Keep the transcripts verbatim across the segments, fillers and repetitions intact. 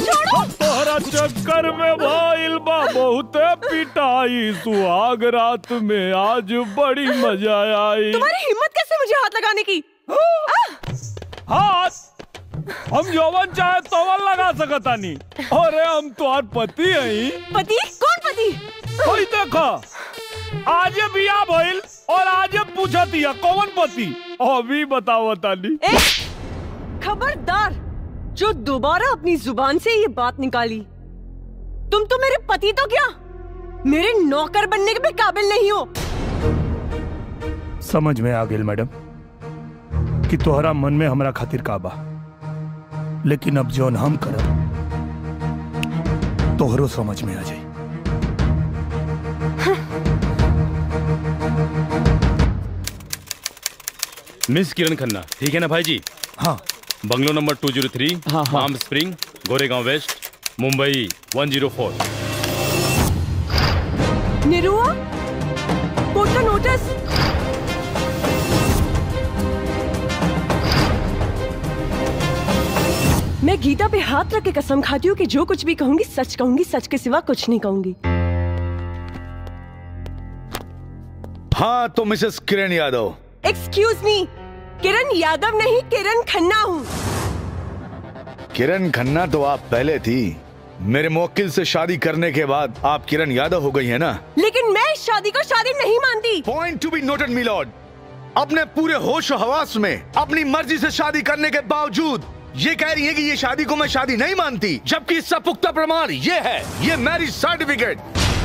छोड़ो। तोहरा चक्कर में भाईल बा बहुते पिटाई, सुहाग रात में आज बड़ी मजा आई। तुम्हारी हिम्मत कैसे मुझे हाथ लगाने की? हाथ हम यौवन चाहे तोवन लगा सकता नहीं। अरे हम तुम्हार पति हैं। पति? कौन पति? कोई देखा आज बिया भइल और आज पूछा दिया कौन पति, अभी बताओ ताली। खबरदार जो दोबारा अपनी जुबान से ये बात निकाली, तुम तो मेरे पति तो क्या मेरे नौकर बनने के भी काबिल नहीं हो। समझ में आ गेल मैडम कि तोहरा मन में हमरा खातिर काबा, लेकिन अब जोन हम करब तोहरो समझ में आ जाए। मिस किरण खन्ना, ठीक है ना भाई जी? हाँ। Bungalow number two zero three, हाँ, हाँ। Palm spring, Goregaon west, Mumbai one zero four. निरुआ, कोर्ट का नोटिस। मैं गीता पे हाथ रख के कसम खाती हूँ कि जो कुछ भी कहूंगी सच कहूंगी, सच के सिवा कुछ नहीं कहूंगी। हाँ तो Mrs Kiran Yadav. Excuse me, Kiran Yadav नहीं किरण खन्ना हूँ। किरण खन्ना तो आप पहले थी, मेरे मुवक्किल से शादी करने के बाद आप किरण यादव हो गई है ना। लेकिन मैं इस शादी को शादी नहीं मानती। Point to be noted my lord. अपने पूरे होश और हवास में अपनी मर्जी से शादी करने के बावजूद ये कह रही है कि ये शादी को मैं शादी नहीं मानती, जबकि इसका पुख्ता प्रमाण ये है, ये मैरिज सर्टिफिकेट।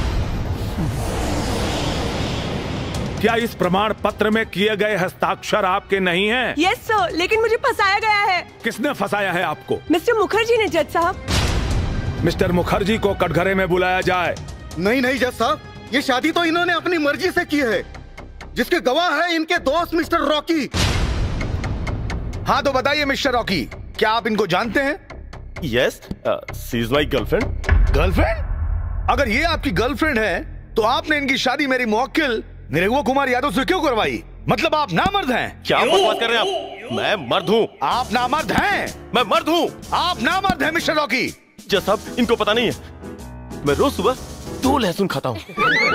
क्या इस प्रमाण पत्र में किए गए हस्ताक्षर आपके नहीं हैं? यस सर, लेकिन मुझे फंसाया गया है। किसने फंसाया है आपको? मिस्टर मुखर्जी ने जज साहब। मिस्टर मुखर्जी को कटघरे में बुलाया जाए। नहीं नहीं जज साहब, ये शादी तो इन्होंने अपनी मर्जी से की है, जिसके गवाह है इनके दोस्त मिस्टर रॉकी। हाँ तो बताइए मिस्टर रॉकी, क्या आप इनको जानते हैं? Yes, she is my girlfriend. Girlfriend? अगर ये आपकी गर्लफ्रेंड है तो आपने इनकी शादी मेरी मुवक्किल निरहुआ कुमार यादव से क्यों करवाई? मतलब आप नामर्द हैं। क्या बात कर रहे हैं आप? मैं मर्द हूँ। आप नामर्द हैं? मैं मर्द हूँ। आप नामर्द हैं मिस्टर रॉकी। जज साहब, इनको पता नहीं है, मैं रोज सुबह दो लहसुन खाता हूँ।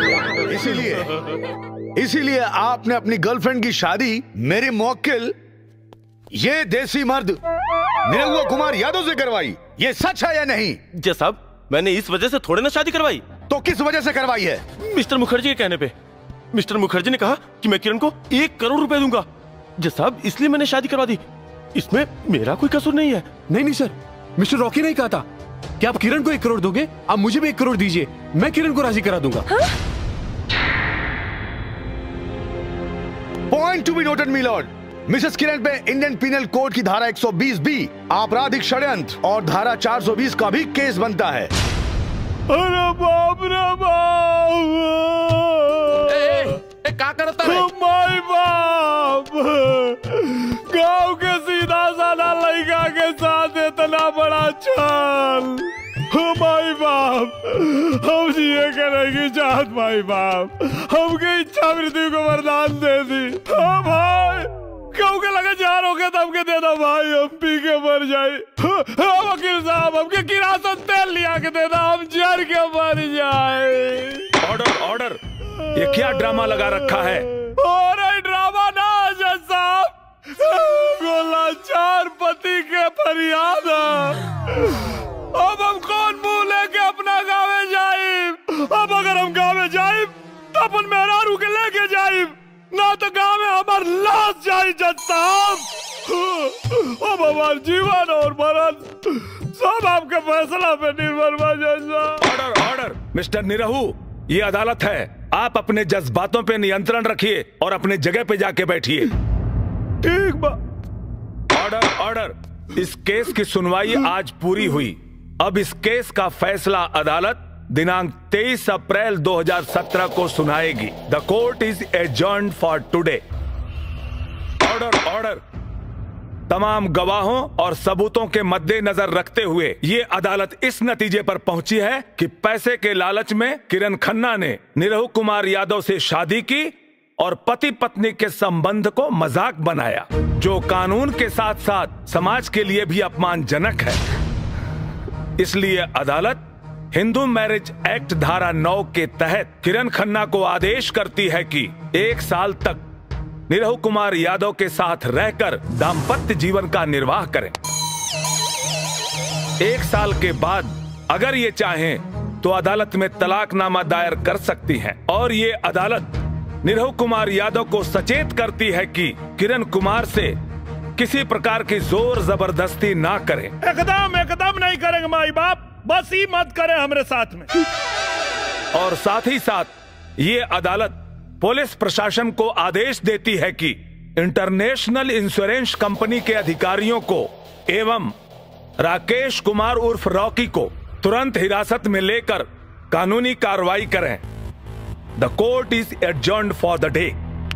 इसीलिए इसीलिए आपने अपनी गर्लफ्रेंड की शादी मेरी मुवक्किल ये देसी मर्द निरहुआ कुमार यादव से करवाई। ये सच है या नहीं? जज साहब, मैंने इस वजह से थोड़े ना शादी करवाई। तो किस वजह से करवाई है? मिस्टर मुखर्जी के कहने पे। मिस्टर मुखर्जी ने कहा कि मैं किरण को एक करोड़ रुपए दूंगा। जज साहब, इसलिए मैंने शादी करवा दी। इसमें मेरा कोई कसूर नहीं है। नहीं नहीं सर, मिस्टर रॉकी ने कहा था कि आप किरण को एक करोड़ दोगे, आप मुझे भी एक करोड़ दीजिए, मैं किरण को राजी करा दूंगा। हाँ? Point to be noted my lord. Mrs Kiran पे इंडियन पीनल कोड की धारा एक सौ बीस बी आपराधिक षड्यंत्र और धारा चार सौ बीस का भी केस बनता है। अरे बाप रे बाप! क्या करता है? माय बाप! गांव के सीधा साधा लड़का के साथ इतना बड़ा छल! माई बाप, हम जिए के नहीं चाहत माई बाप, हमके इच्छा मृत्यु को वरदान दे दी। हाँ भाई, क्यों के लगे जार हो गया तो हमके दे दो भाई, हम पी के मर जाए। हाँ वकील साहब, हमके किरासन तेल लिया के दे दो, हम जर के मर जाए। ऑर्डर ऑर्डर, ये क्या ड्रामा लगा रखा है? और ड्रामा ना जज साहब, गोलाचार पति के फरियाद। अब हम कौन मुंह लेके अपना गाँव जाए? अब अगर हम गाँव जाए तो अपन मेहरारू के लेके जाए, ना तो गाँव में हमार लाश जाए जज साहब। अब हमार जीवन और मरण सब आपके फैसला पे निर्भर बा जज साहब। ऑर्डर ऑर्डर, मिस्टर निरहु, ये अदालत है, आप अपने जज्बातों पे नियंत्रण रखिए और अपने जगह पे जाके बैठिए। ठीक बा। ऑर्डर ऑर्डर, इस केस की सुनवाई आज पूरी हुई। अब इस केस का फैसला अदालत दिनांक तेईस अप्रैल दो हज़ार सत्रह को सुनाएगी। The court is adjourned for today. Order order, तमाम गवाहों और सबूतों के मद्देनजर रखते हुए ये अदालत इस नतीजे पर पहुंची है कि पैसे के लालच में किरण खन्ना ने निरहु कुमार यादव से शादी की और पति पत्नी के संबंध को मजाक बनाया, जो कानून के साथ साथ समाज के लिए भी अपमानजनक है। इसलिए अदालत हिंदू मैरिज एक्ट धारा नौ के तहत किरण खन्ना को आदेश करती है कि एक साल तक निरहु कुमार यादव के साथ रहकर दाम्पत्य जीवन का निर्वाह करें। एक साल के बाद अगर ये चाहें तो अदालत में तलाकनामा दायर कर सकती हैं और ये अदालत निरहु कुमार यादव को सचेत करती है कि किरण कुमार से किसी प्रकार की जोर जबरदस्ती ना करें। एकदम एकदम नहीं करेंगे माई बाप, बस ही मत करें हमारे साथ में। और साथ ही साथ ये अदालत पुलिस प्रशासन को आदेश देती है कि इंटरनेशनल इंश्योरेंस कंपनी के अधिकारियों को एवं राकेश कुमार उर्फ रॉकी को तुरंत हिरासत में लेकर कानूनी कार्रवाई करें। The court is adjourned for the day.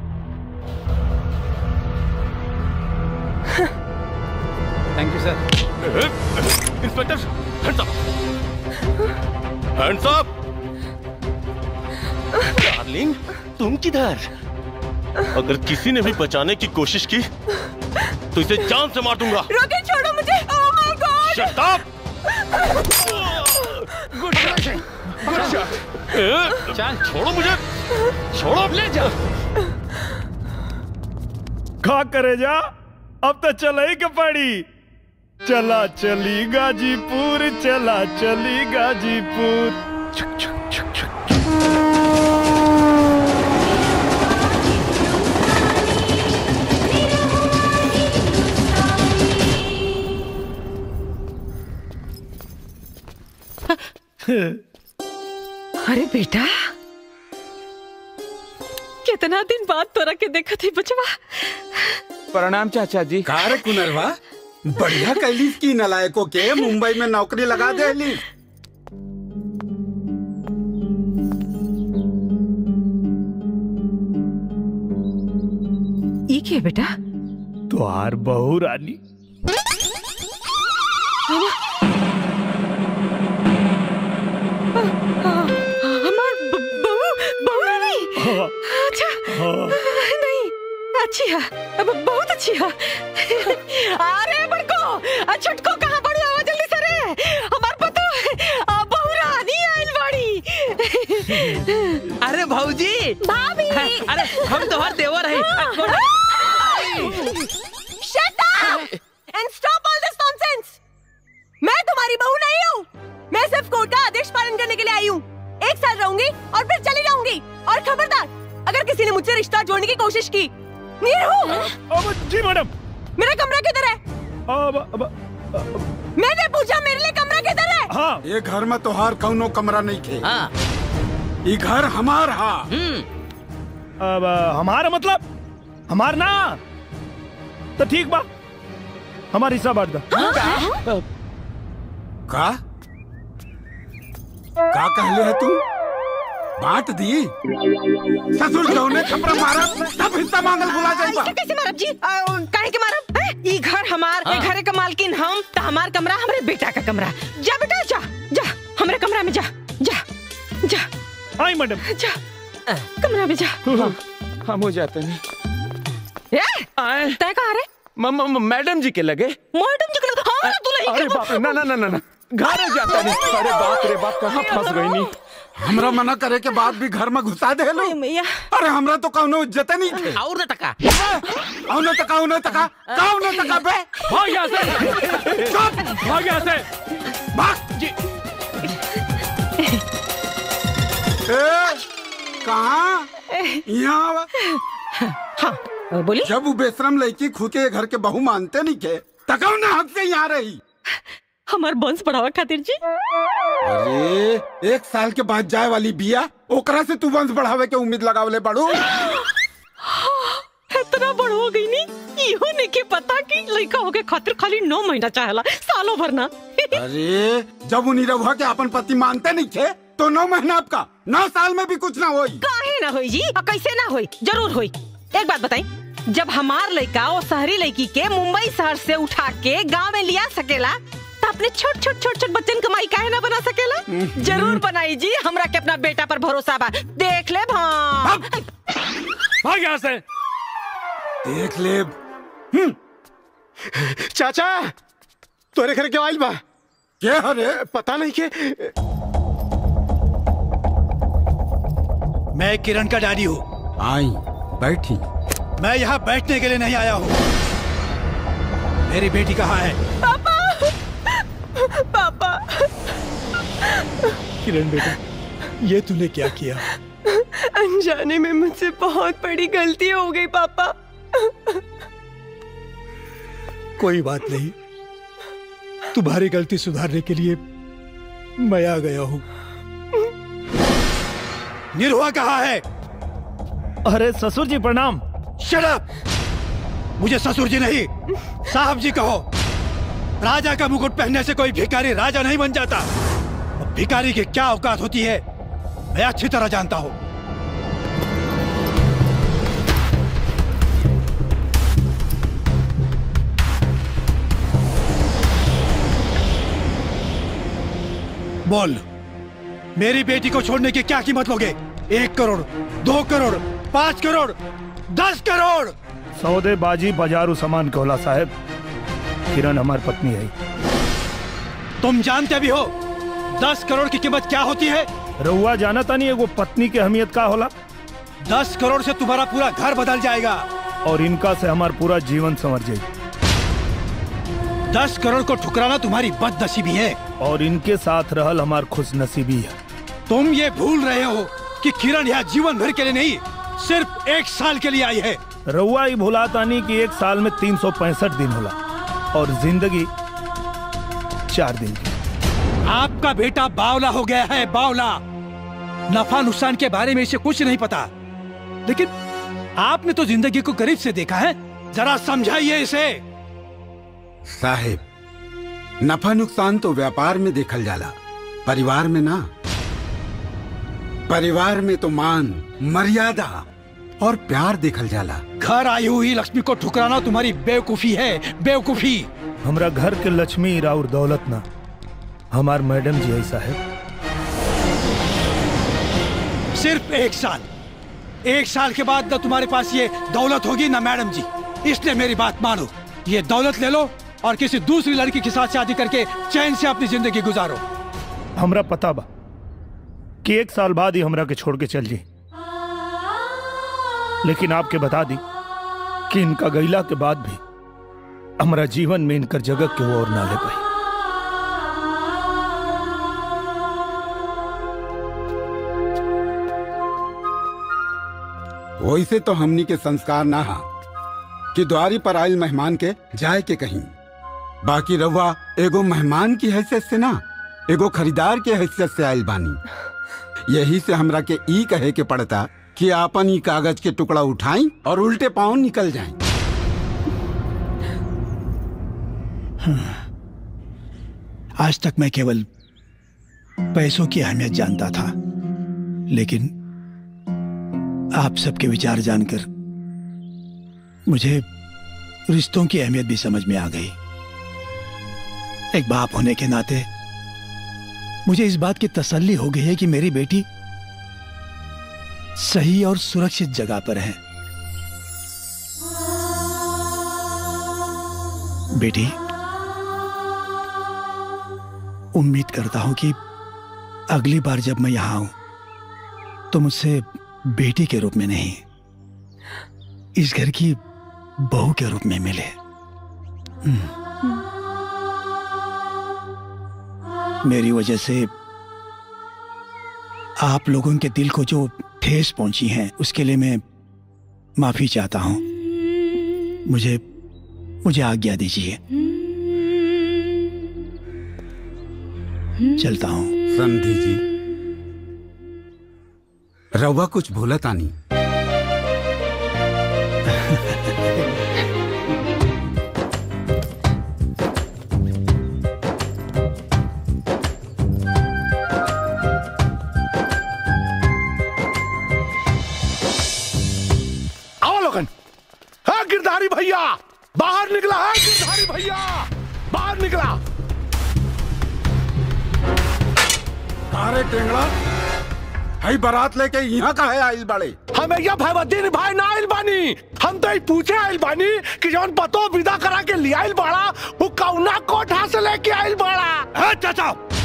Thank you sir. Inspector hands up, hands up. Darling तुम किधर? अगर किसी ने भी बचाने की कोशिश की तो इसे जान से मार दूंगा। रॉकी छोड़ो मुझे। Oh my god. Shut up. Good shot, good shot. चल छोड़ो मुझे, छोड़ो। ले जा। खा करे जा, अब तो चला ही के पड़ी। चला चली गाजीपुर, चला चली गाजीपुर। छक छक छक छक। अरे बेटा, कितना दिन बाद तोरा के देखा थी बचवा। प्रणाम चाचा जी। कार कुनरवा, बढ़िया कैलिस की नलायकों के मुंबई में नौकरी लगा देली। ये क्या बेटा? तुहार बहू रानी। हमार बहू बहू रानी। अच्छा नहीं, अच्छी है, बहुत अच्छी है। अरे बड़को छुटको कहाँ पड़ी? आवा जल्दी से रे, हमार पतो बहू रानी आइल बाड़ी। अरे भाऊजी। भाभी। अरे हम तोहर देवर है। Shut up and stop all this nonsense. मैं तुम्हारी बहू नहीं हूँ, मैं सिर्फ कोर्ट का आदेश पालन करने के लिए आई हूँ। एक साल रहूंगी और फिर चली जाऊंगी। और खबरदार, अगर किसी ने मुझसे रिश्ता जोड़ने की कोशिश की। अब जी मैडम। मेरा कमरा किधर है? अब, अब, अब, मैंने पूछा मेरे लिए कमरा किधर है? हाँ। ये घर में तोहार कौनो कमरा नहीं थे। हाँ। ये घर हमार हा। अब हमारा मतलब हमार ना, तो ठीक बा, हमारी हिस्सा बांट दा। का का कहले है तू? बांट दी? ससुर जौने खपरा मारा सब हिस्सा मांगल बुला जाइबा। कैसे मारब जी? काहे के मारब? ई घर हमार, ए घरे का मालकिन हम, त हमार कमरा हमरे बेटा का कमरा। जा बेटा जा, जा हमरे कमरा में जा, जा जा। आई मैडम। जा कमरा में जा। हम हो जाते नहीं। ए, तय कहाँ रे? मैडम जी के लगे। मैडम जी के लगे? हाँ तू नहीं। अरे बाप रे, ना ना ना ना ना, घर जाता नहीं। अरे बाप रे बाप, कहाँ फंस गई नहीं। हमरा मना करे के बाद भी घर में घुसा दे लो। अरे हमरा तो कौनो इज्जत नहीं थे। और न टका, और न टका, और न टका, कौन न टका बे? भाग यहाँ से, चुप, भाग यहाँ से, भाग जी। कहाँ? यहाँ। हाँ बोली। जब वो बेशरम लड़की खुद के घर के बहू मानते नहीं के, तकाऊ ना हक से यहाँ रही। हमार वंश बढ़ावा खातिर जी। अरे एक साल के बाद जाए वाली बिया, ओकरा से तू वंश बढ़ावे के उम्मीद लगावले बड़ू। इतना बड़ हो गई नी, इहो नहीं के पता कि लड़का हो के खातिर खाली नौ महीना चाहेला, सालों भर ना। अरे जब उन्हीं रहुआ के अपन पति मानते नहीं थे, तो नौ महीना आपका, नौ साल में भी कुछ ना होई। काहे ना होई जी? और कैसे ना होई? जरूर होई। एक बात बताई, जब हमार लड़का और शहरी लड़की के मुंबई शहर से उठा के गांव में लिया सकेला, तो अपने छोट छोट छोट छोट बच्चन कमाई काहे ना बना सकेला? जरूर बनाई जी, हमरा के अपना बेटा पर भरोसा बा। देख ले भाग, भाग यहाँ से। देख ले। चाचा तोरे घर के आइल बा। क्या अरे पता नहीं के। मैं किरण का डैडी हूँ। आई बैठी। मैं यहाँ बैठने के लिए नहीं आया हूँ। मेरी बेटी कहाँ है? पापा, पापा। किरण बेटा, ये तूने क्या किया? अनजाने में मुझसे बहुत बड़ी गलती हो गई पापा। कोई बात नहीं, तुम्हारी गलती सुधारने के लिए मैं आ गया हूँ। निरुआ कहाँ है? अरे ससुर जी प्रणाम। Shut up! मुझे ससुर जी नहीं, साहब जी कहो। राजा का मुकुट पहनने से कोई भिखारी राजा नहीं बन जाता। और भिखारी की क्या औकात होती है मैं अच्छी तरह जानता हूँ। बोल, मेरी बेटी को छोड़ने की क्या कीमत लोगे? एक करोड़, दो करोड़, पांच करोड़, दस करोड़? सौदेबाजी बाजारू सामान कहला साहब। किरण हमारी पत्नी है। तुम जानते भी हो दस करोड़ की कीमत क्या होती है? रहुआ जानता नहीं है वो पत्नी की अहमियत का होला? दस करोड़ से तुम्हारा पूरा घर बदल जाएगा। और इनका से हमारा पूरा जीवन संवर जाएगा। दस करोड़ को ठुकराना तुम्हारी बदनसीबी है। और इनके साथ रहल हमार खुशनसीबी है। तुम ये भूल रहे हो कि किरण यहाँ जीवन भर के लिए नहीं, सिर्फ एक साल के लिए आई है। रहुआ ही भुलाता नहीं कि एक साल में तीन सौ पैंसठ दिन होला और जिंदगी चार दिन की। आपका बेटा बावला हो गया है, बावला। नफा नुकसान के बारे में इसे कुछ नहीं पता, लेकिन आपने तो जिंदगी को करीब से देखा है। जरा समझाइए इसे। साहिब, नफा नुकसान तो व्यापार में देखल जाला, परिवार में ना। परिवार में तो मान, मर्यादा और प्यार देखल जाला। घर आई हुई लक्ष्मी को ठुकराना तुम्हारी बेवकूफी है, बेवकूफी। हमरा घर के लक्ष्मी राउर दौलत ना, हमार मैडम जी ऐसा है। सिर्फ एक साल, एक साल के बाद न तुम्हारे पास ये दौलत होगी ना मैडम जी। इसलिए मेरी बात मानो, ये दौलत ले लो और किसी दूसरी लड़की के साथ शादी करके चैन से अपनी जिंदगी गुजारो। हमरा पता बा कि एक साल बाद ही हमरा के छोड़ के चल जी, लेकिन आपके बता दी कि इनका गैला के बाद भी हमारा जीवन में इनकर जगह के और ना ले पाई। वैसे तो हमनी के संस्कार ना हा कि द्वारी पर आयल मेहमान के जाए के कहीं। बाकी रहुआ एगो मेहमान की हैसियत से ना, एगो खरीदार के हैसियत से आयल बानी। यही से हमरा के ई कहे के पड़ता कि आपन ई कागज के टुकड़ा उठाई और उल्टे पांव निकल जाएं। आज तक मैं केवल पैसों की अहमियत जानता था, लेकिन आप सबके विचार जानकर मुझे रिश्तों की अहमियत भी समझ में आ गई। एक बाप होने के नाते मुझे इस बात की तसल्ली हो गई है कि मेरी बेटी सही और सुरक्षित जगह पर है। बेटी, उम्मीद करता हूं कि अगली बार जब मैं यहां आऊं तो मुझसे बेटी के रूप में नहीं, इस घर की बहू के रूप में मिले। मेरी वजह से आप लोगों के दिल को जो ठेस पहुंची है उसके लिए मैं माफी चाहता हूं। मुझे मुझे आज्ञा दीजिए, चलता हूं। समझी जी, रवा कुछ भूला तानी। आओ लोगन। हाँ गिरधारी भैया बाहर निकला है। गिरधारी भैया बाहर निकला। अरे टेंगड़ा, हई बारात लेके यहाँ का है आइल बाड़े? हमें यह भैवद्दीन भाई ना आइल बानी। हम तो पूछे आइल बानी कि जौन पतो विदा करा के लिया आइल बाड़ा वो कौना कोठा से लेके आइल बाड़ा। है चाचा।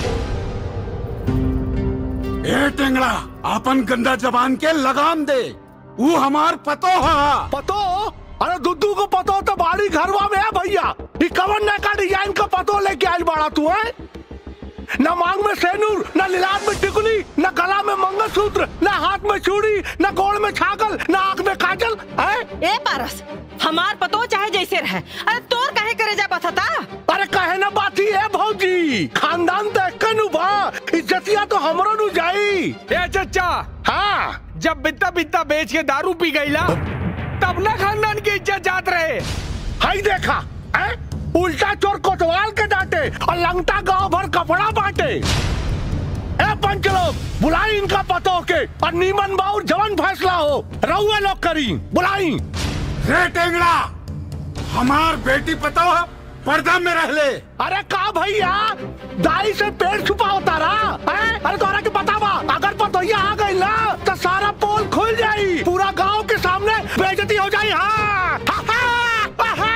ए टेंगड़ा, अपन गंदा जबान के लगाम दे। वो हमार पतो है। पतो? अरे दुद्दू को पतो तो बाड़ी घरवा में है भैया। ये कवन ने का डिजाइन का पतो लेके आयल बाड़ा तू है? न मांग में सेनूर, न लिलाट में टिकुली, न गला में मंगलसूत्र, न हाथ में चूड़ी, न गोड़ में छागल, न आंख में काजल है? ए पारस, हमार पतो चाहे जैसे रहे, अरे तोर कहे करे जा पता? अरे कहे ना बाती है भौजी, खानदान देख के नु बा, इज्जतिया तो हमरो नु जाई। ए चचा, हाँ, जब बित्ता बित्ता बेच के दारू पी गईला, तब ना खानदान की इज्जत जात रहे। हाई देखा, है? उल्टा चोर कोतवाल के डांटे और लंगटा गांव भर कपड़ा बांटे। ए पंच लोग, बुलाई इनका पतो के और नीमन बाउर जवन फैसला हो रहुए लोग करी, बुलाई। रे टेंगड़ा, हमार बेटी पतो है, पर्दा में रह ले। अरे का भैया, दाई से पेड़ छुपा होता रहा है? अरे तोरा के बतावा, अगर पतोहिया आ गई ना तो सारा पोल खुल जाई, पूरा गांव के सामने बेइज्जती हो जाई। हाँ, हा, हा, हा,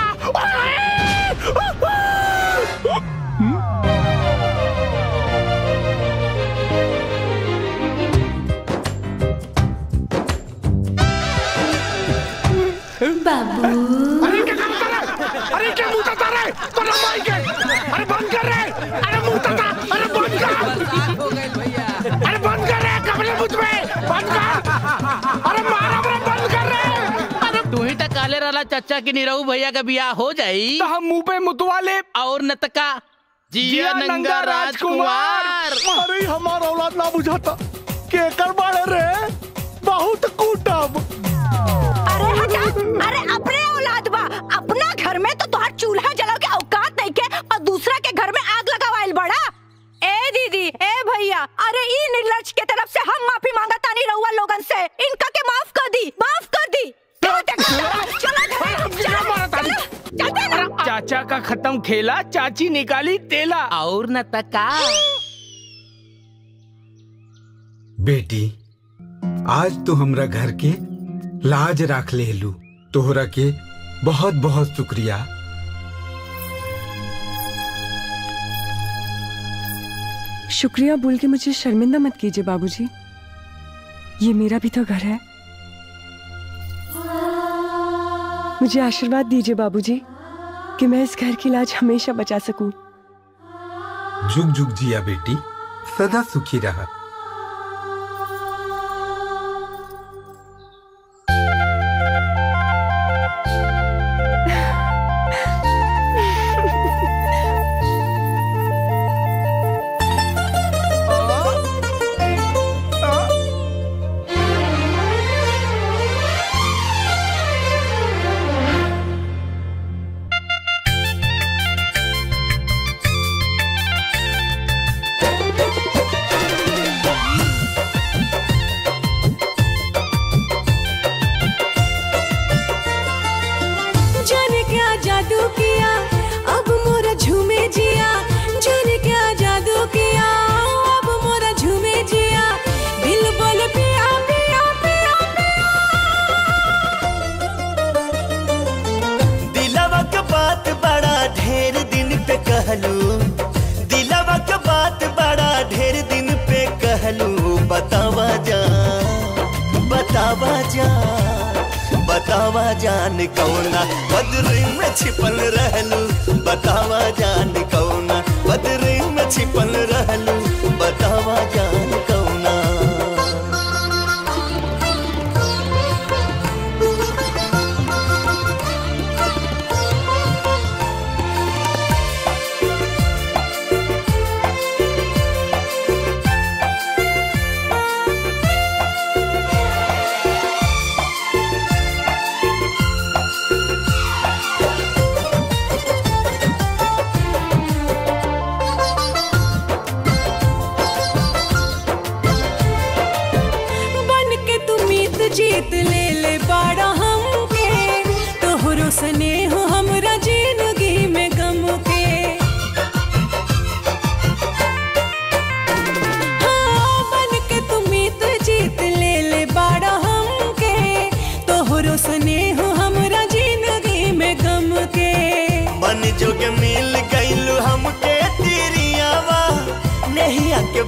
बाबू, अरे क्या करता है? अरे क्या मुंह तता रहे? तो ना माई के, अरे बंद कर रहे, अरे मुंह तता, अरे बंद कर, अरे बंद कर रहे, कपड़े मुझ में, बंद कर, अरे मारा बड़ा बंद कर रहे। अरे तू ही तक काले वाला चाचा की निरहू भैया का बियाह हो जाई तो हम मुंह पे मुतवा ले और नतका जिया नंगा राजकुमार। अरे हमारा औलाद ना बुझाता के कर बाड़े रे, बहुत कूटब। अरे हटा, अरे अपने औलाद बा, अपना घर में तो तुहार चूल्हा जलाओ के औकात नहीं के और दूसरा के घर में आग लगावाइल बड़ा। ए दीदी, ए भैया, अरे ई निर्लज के तरफ से हम माफी मांगा तानी रहुआ लोगन से, इनका के माफ कर दी, माफ कर दी। चाचा का खत्म खेला, चाची निकाली तेला और न तका। बेटी, आज तो हमरा घर के लाज राख ले लू, तोहरा के बहुत बहुत शुक्रिया। शुक्रिया बोल के मुझे शर्मिंदा मत कीजिए बाबूजी, ये मेरा भी तो घर है। मुझे आशीर्वाद दीजिए बाबूजी कि मैं इस घर की लाज हमेशा बचा सकूं। जुग जुग जिया बेटी, सदा सुखी रहा। दिलवा के बात बड़ा ढेर दिन पे कहलू, बतावा जा, बतावा जा, बतावा जान कौना बदरी में छिपल रहलू, बतावा जान कौना बदरी में छिपल रहलू, बतावा जान कौना।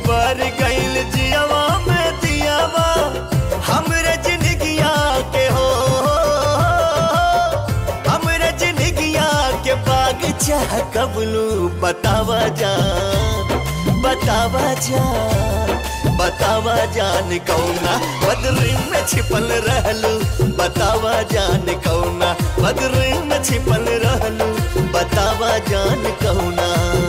बर गईल जियावा में दियावा हमरे जिंदगिया के हो हमरे जिंदगिया के बाग चाह कबलू बतावा जान बतावा जान बतावा जान कौना बदरी में छिपल रहलू बतावा जान कौना बदरी में छिपल रहलू बतावा जान कौना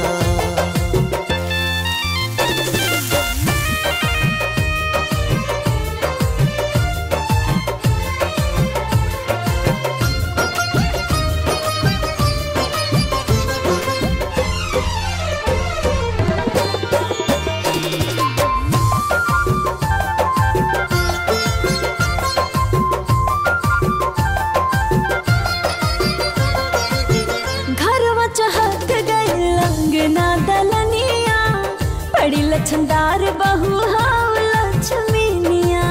लछनदार बहू हाउ लक्ष्मीनिया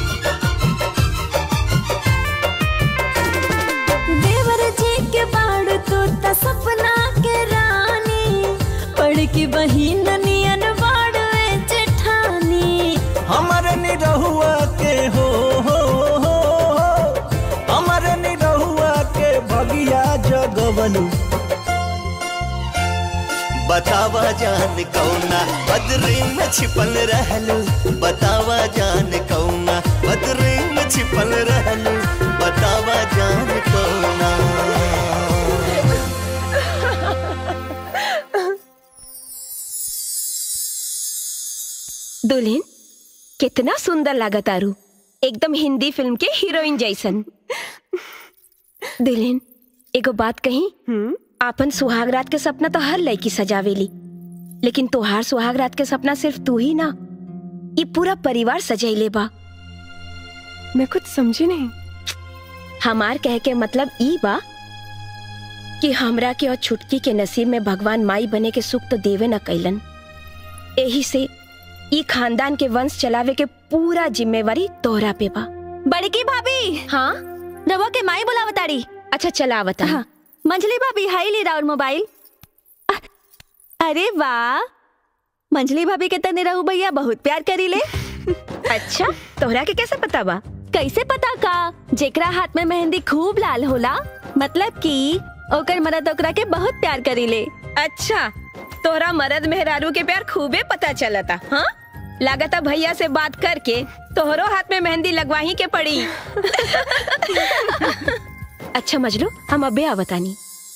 देवर जी के बाड़ तो त सपना के रानी पढ़ की बहिन नियन बाड़ जेठानी हमर निरहुआ के हो हो हो हमर निरहुआ के भगिया जगवलू बतावा जान कौना बदरी में छिपल रहलू बतावा जान कौना बदरी में छिपल रहलू बतावा जान कौना दुल्हन कितना सुंदर लागत आरू एकदम हिंदी फिल्म के हीरोइन जैसन। दुल्हन एगो बात कही आपन सुहागरात के सपना तो हर लड़की सजावेली लेकिन तोहार सुहागरात के सपना सिर्फ तू ही ना ये पूरा परिवार सजैले बा। मैं कुछ समझी नहीं। हमार कह के मतलब ई बा कि हमरा के और छुटकी के नसीब में भगवान माई बने के सुख तो देवे न कैलन यही से ई खानदान के वंश चलावे के पूरा जिम्मेवारी तोहरा पे बा। बड़की भाभी हाँ रवा के माई बुलावताड़ी। अच्छा चला बता। हाँ। मंजली भाभी हाई ली राउर मोबाइल। अरे वाह मंजली भाभी के तने रहू भैया बहुत प्यार करी ले। अच्छा तोहरा के कैसे पता बा? कैसे पता का जेकरा हाथ में मेहंदी खूब लाल होला मतलब कि ओकर मरद ओकरा के बहुत प्यार करी ले। अच्छा तोहरा मरद मेहरारू के प्यार खूबे पता चलता। हाँ लागता भैया से बात करके तोहरो हाथ में मेहंदी लगवाही के पड़ी। अच्छा मजलू हम अबे आवतानी।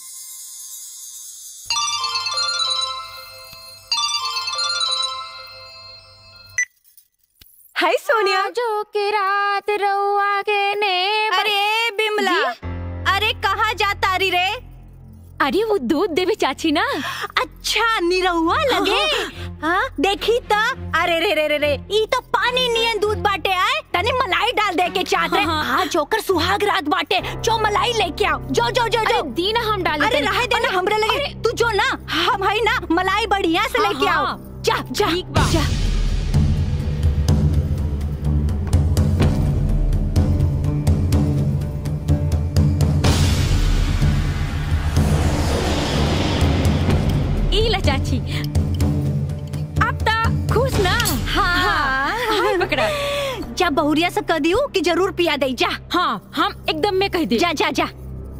हाय सोनिया। जो के रात रउआ के ने अरे बिमला अरे कहाँ जा तारी रे? अरे वो दूध देवे चाची ना। अच्छा निरहुआ लगे। हाँ देखी तो अरे रे रे रे रे ई तो पानी नियन दूध बाटे आए तने मलाई डाल दे के चाहत रे। हाँ जोकर सुहाग रात बाटे जो मलाई लेके आओ जो जो जो जो दीना हम डाल। अरे रहे देना हमरे लगे तू जो ना हम है ना मलाई बढ़िया से लेके आओ। जा जा जा ईला चाची अब तो खुश ना। हाँ हाँ, हाँ पकड़ा जा बहुरिया से कह दियो कि जरूर पिया दे जा। हाँ हम एकदम में कह दे। जा जा जा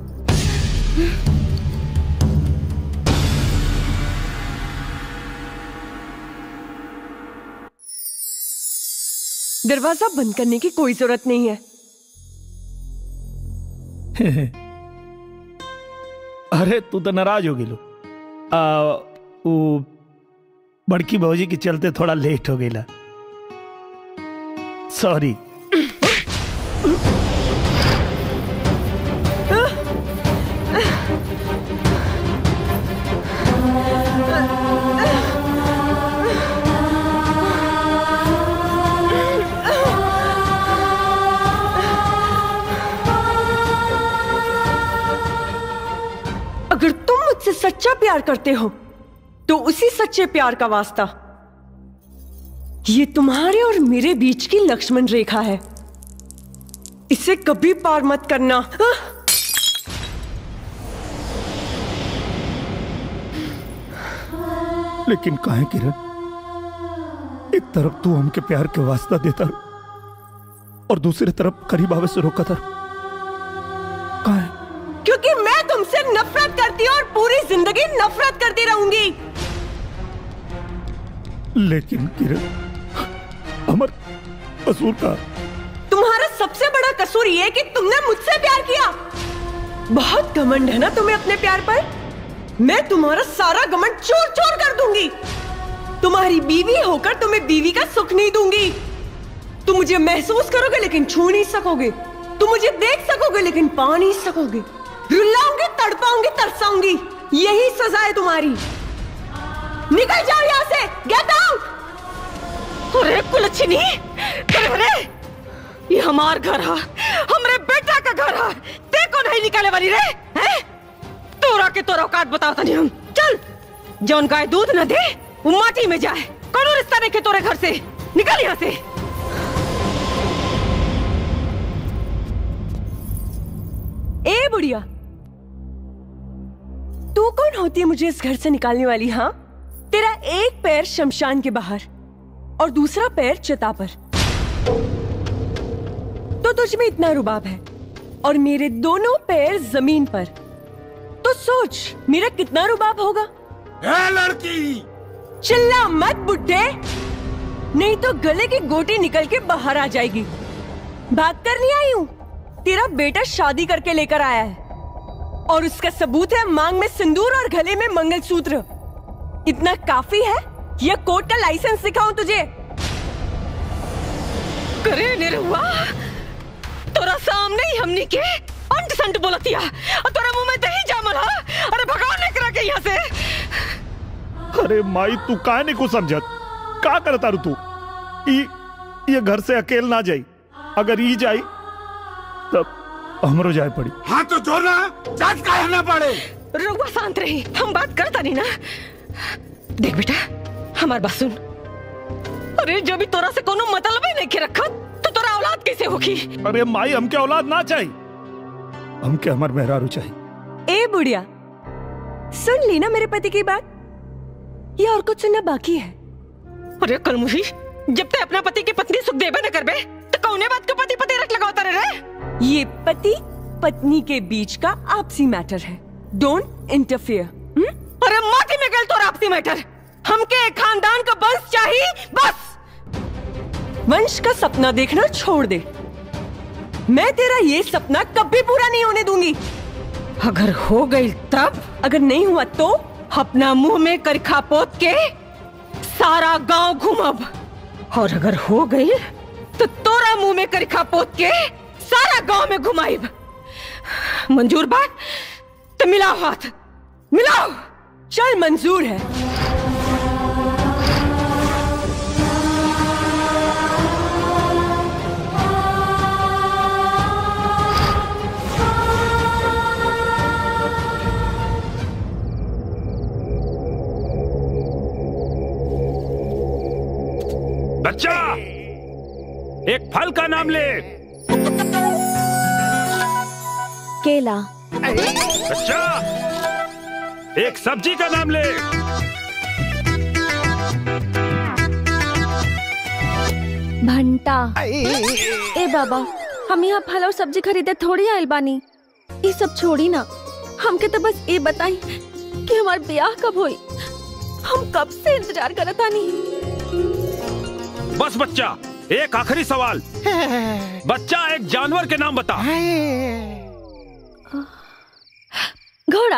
दरवाजा बंद करने की कोई जरूरत नहीं है। अरे तू तो नाराज हो गिलो। आ, वो बड़की भौजी के चलते थोड़ा लेट हो गया सॉरी। अगर तुम मुझसे सच्चा प्यार करते हो तो उसी सच्चे प्यार का वास्ता ये तुम्हारे और मेरे बीच की लक्ष्मण रेखा है, इसे कभी पार मत करना। लेकिन काहे किरण तरफ तू हमके प्यार के वास्ता देता रू, और दूसरी तरफ करीब आवे से रोका था। क्योंकि मैं तुमसे नफरत करती हूँ और पूरी जिंदगी नफरत करती रहूंगी। लेकिन किरण, अमर कसूर का तुम्हारा सबसे बड़ा कसूर ये है कि तुमने मुझसे प्यार किया। बहुत घमंड है ना तुम्हें अपने प्यार पर। मैं तुम्हारा सारा घमंड चोर चोर कर दूंगी। तुम्हारी बीवी होकर तुम्हें बीवी का सुख नहीं दूंगी। तुम मुझे महसूस करोगे लेकिन छू नहीं सकोगे। तुम मुझे देख सकोगे लेकिन पा नहीं सकोगे। रुलाऊंगी, तड़पाऊंगी, तरसाऊंगी। यही सजा है तुम्हारी। निकल जाओ यहाँ से, गेट आउट। अरे कुलच्छनी, अरे अरे, ये हमार घर है, हमरे बेटा का घर है। देखो नहीं निकाले वाली रे, हैं? तोरा के तोरा औकात बताओ तनी हम। चल, जौन गाय दूध न दे वो माटी में जाए। कौन रिश्ता नहीं के तोरे घर से, निकल यहाँ से। ए बुढ़िया, तू कौन होती है मुझे इस घर से निकालने वाली? हाँ, तेरा एक पैर शमशान के बाहर और दूसरा पैर चिता पर, तो तुझ में इतना रुबाब है, और मेरे दोनों पैर जमीन पर। तो सोच मेरा कितना रुबाब होगा। ए लड़की, चिल्ला मत बुड्ढे, नहीं तो गले की गोटी निकल के बाहर आ जाएगी। भाग कर नहीं आई हूँ, तेरा बेटा शादी करके लेकर आया है, और उसका सबूत है मांग में सिंदूर और गले में मंगलसूत्र। इतना काफी है या कोर्ट का लाइसेंस दिखाऊं तुझे? करे निरुआ, तोरा सामने ही हमनी के अंट संट बोलतिया, और तोरा मुंह में दही जामल हा। अरे भगाओ निकरा के यहाँ से। अरे माई, तू काहे नहीं कुछ समझत? का करता रू तू? ई ये घर से अकेल ना जाई, अगर ई जाई तब हमरो जाए पड़ी। हाँ तो जो ना जात काहे ना पड़े। रुआ शांत रही, हम बात करता नहीं ना। देख बेटा, हमार बात सुन। अरे जब भी तोरा से कोनो मतलब ही नहीं के रखा, तो तोरा औलाद कैसे होगी? अरे माई, हमके औलाद ना चाहिए, हमके हमार मेहरारू चाहिए। ए बुढ़िया, सुन ली ना मेरे पति की बात, ये और कुछ सुनना बाकी है। अरे कलमुही, जब ते अपना पति की पत्नी सुख देबे न करबे, तो कौने बात का पति पति रख लगावता रे? ये पति पत्नी के बीच का आपसी मैटर है। Don't interfere. अरे माटी में गल तोरा आपसी मैटर। हमके एक खानदान का वंश चाहिए, बस। वंश का सपना देखना छोड़ दे। मैं तेरा ये सपना कभी पूरा नहीं होने दूंगी। अगर हो गई तब, अगर नहीं हुआ तो अपना मुंह में करखा पोत के सारा गांव घूमब, और अगर हो गई तो तोरा मुंह में करखा पोत के सारा गांव में घुमाइब। मंजूर बात? तो मिलाओ हाथ, मिलाओ। चल, मंजूर है। बच्चा, एक फल का नाम ले। केला। बच्चा, एक सब्जी का नाम ले। भंटा। ए बाबा, हम यहाँ फल और सब्जी खरीदे थोड़ी आइल बानी। ये सब छोड़ी ना, हमके तो बस ये बताई कि हमार ब्याह कब होई। हम कब से इंतजार करत आनी। बस बच्चा, एक आखिरी सवाल। बच्चा, एक जानवर के नाम बता। घोड़ा।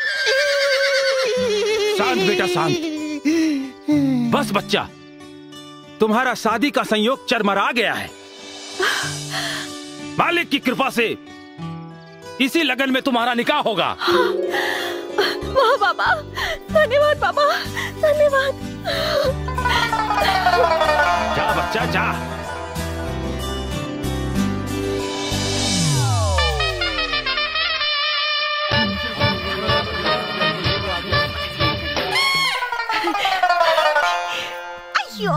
शांत बेटा, शांत। बस बच्चा, तुम्हारा शादी का संयोग चरमरा गया है। मालिक की कृपा से इसी लगन में तुम्हारा निकाह होगा। वाह बाबा, धन्यवाद बाबा, धन्यवाद। जा बच्चा, जा। अयो,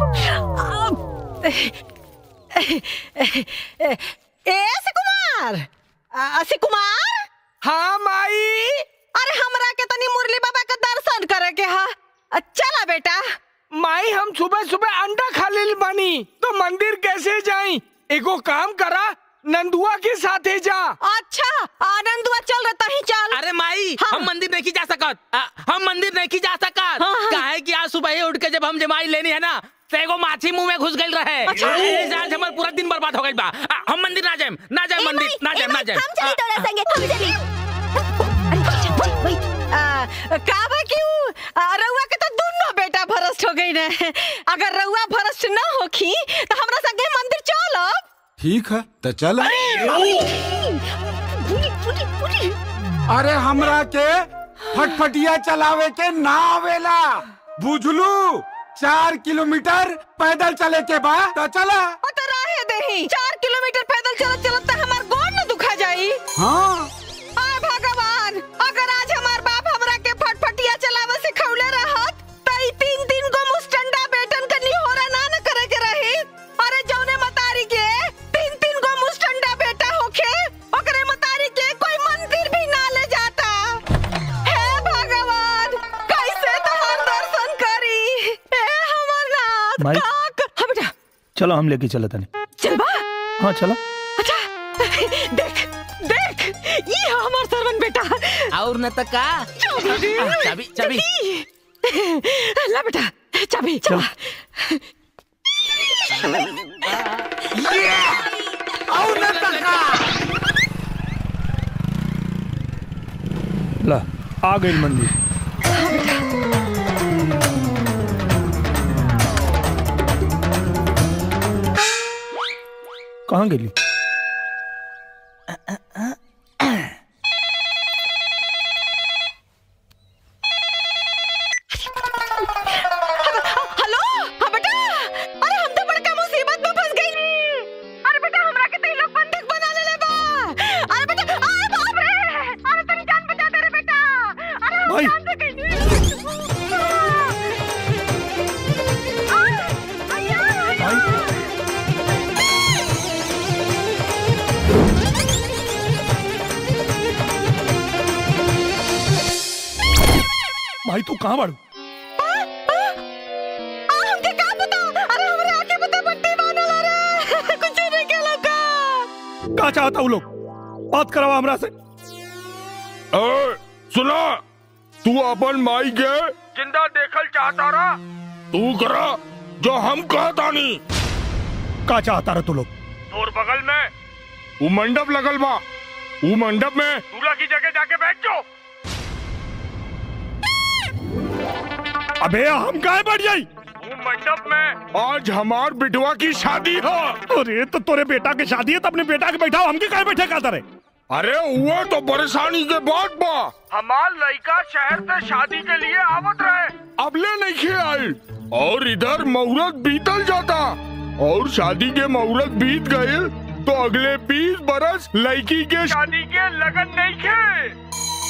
ऐसे कुमार, ऐसे कुमार। हाँ माई। अरे हमरा के तनी मुरली बाबा का दर्शन करे के हा। चला बेटा, माई हम सुबह सुबह अंडा खा ले बानी तो मंदिर कैसे जाई? एगो काम करा, नंदुआ के साथे जा। अच्छा नंदुआ चल रहा ही चल। अरे माई हाँ। हम मंदिर नहीं जा सकत, हम मंदिर नहीं जा सकत। हाँ, हाँ। काहे कि आज सुबह ही उठ के जब हम जमाई लेनी है ना तो एगो माछी मुंह में घुस गई रहे। अच्छा। आज हमारा पूरा दिन बर्बाद हो गई बा। हम मंदिर ना जाएम, ना जाएम मंदिर, ना जाएम, ना जाएम। हम चली तोरा संगे, हम चली। काबा क्यों? रउआ के तो दोनों बेटा भ्रष्ट हो गई ने। अगर रउआ भ्रष्ट ना होखी तो हमरा संगे मंदिर चलो। ठीक है तो चल। अरे हमरा के फटफटिया चलावे के ना आवेला, बुझलू? चार किलोमीटर पैदल चले के बाद तो चला। तो रहे दही, चार किलोमीटर पैदल चलत चलत तो हमार गोड़ न दुखा जाई। हाँ आय भगवान, अगर आज हमार बाप हमरा के फटफटिया चलावे से खौले रहत तो ई तीन तीन गो मुस्टंडा बेटन के निहोरा ना न करे के रही। अरे जौने मतारी के तीन तीन गो मुस्टंडा बेटा होखे ओकरे मतारी के कोई मंदिर भी ना ले जाता। हे भगवान, कैसे तोहर दर्शन करी? ए हमर नाथ माई। काक। हाँ बेटा चलो हम लेके चलते हैं। चल बा। हाँ चलो। अच्छा देख देख ये हमार सरवन बेटा। और न तो का? चाबी चाबी ला बेटा चाबी। चल ये और न तो का? ला आ गई मंदिर। कहाँ गेली? हेलो हाँ बेटा, अरे हम तो बड़का मुसीबत में फंस गई। अरे बेटा हमरा के तो लोग बंधक बना ले बा। अरे बेटा अरे बाप रे, अरे तेरी जान बचा दे रे बेटा। अरे हम जान से गई। भाई तू कहाँ बाड़ू? हमके का पता? अरे हमरे आके पता बट्टी बांधल रे। कुछ नहीं के लगा। का चाहता हूँ लोग? बात करावा हमरा से। ए, सुना, तू अपन माई के जिंदा देखल चाहता रहा, तू करा जो हम कहता नहीं। का चाहता रहा तू लोग? तोर बगल में वो मंडप लगल बा, वो मंडप में दूल्हा की जगह जाके बैठ जाओ। अबे हम काहे बैठ जाई? वो मंडप में आज हमार बिटवा की शादी है। अरे तो तोरे बेटा की शादी है तो अपने बेटा के बैठाओ, हमके काहे बैठे का तारे? अरे वो तो परेशानी के बाद बा, हमार लड़का शहर से शादी के लिए आवत रहे, अबले नहीं खे आई और इधर मुहूर्त बीतल जाता और शादी के मुहूर्त बीत गए तो अगले बीस बरस लड़की के शादी के लगन नहीं खे।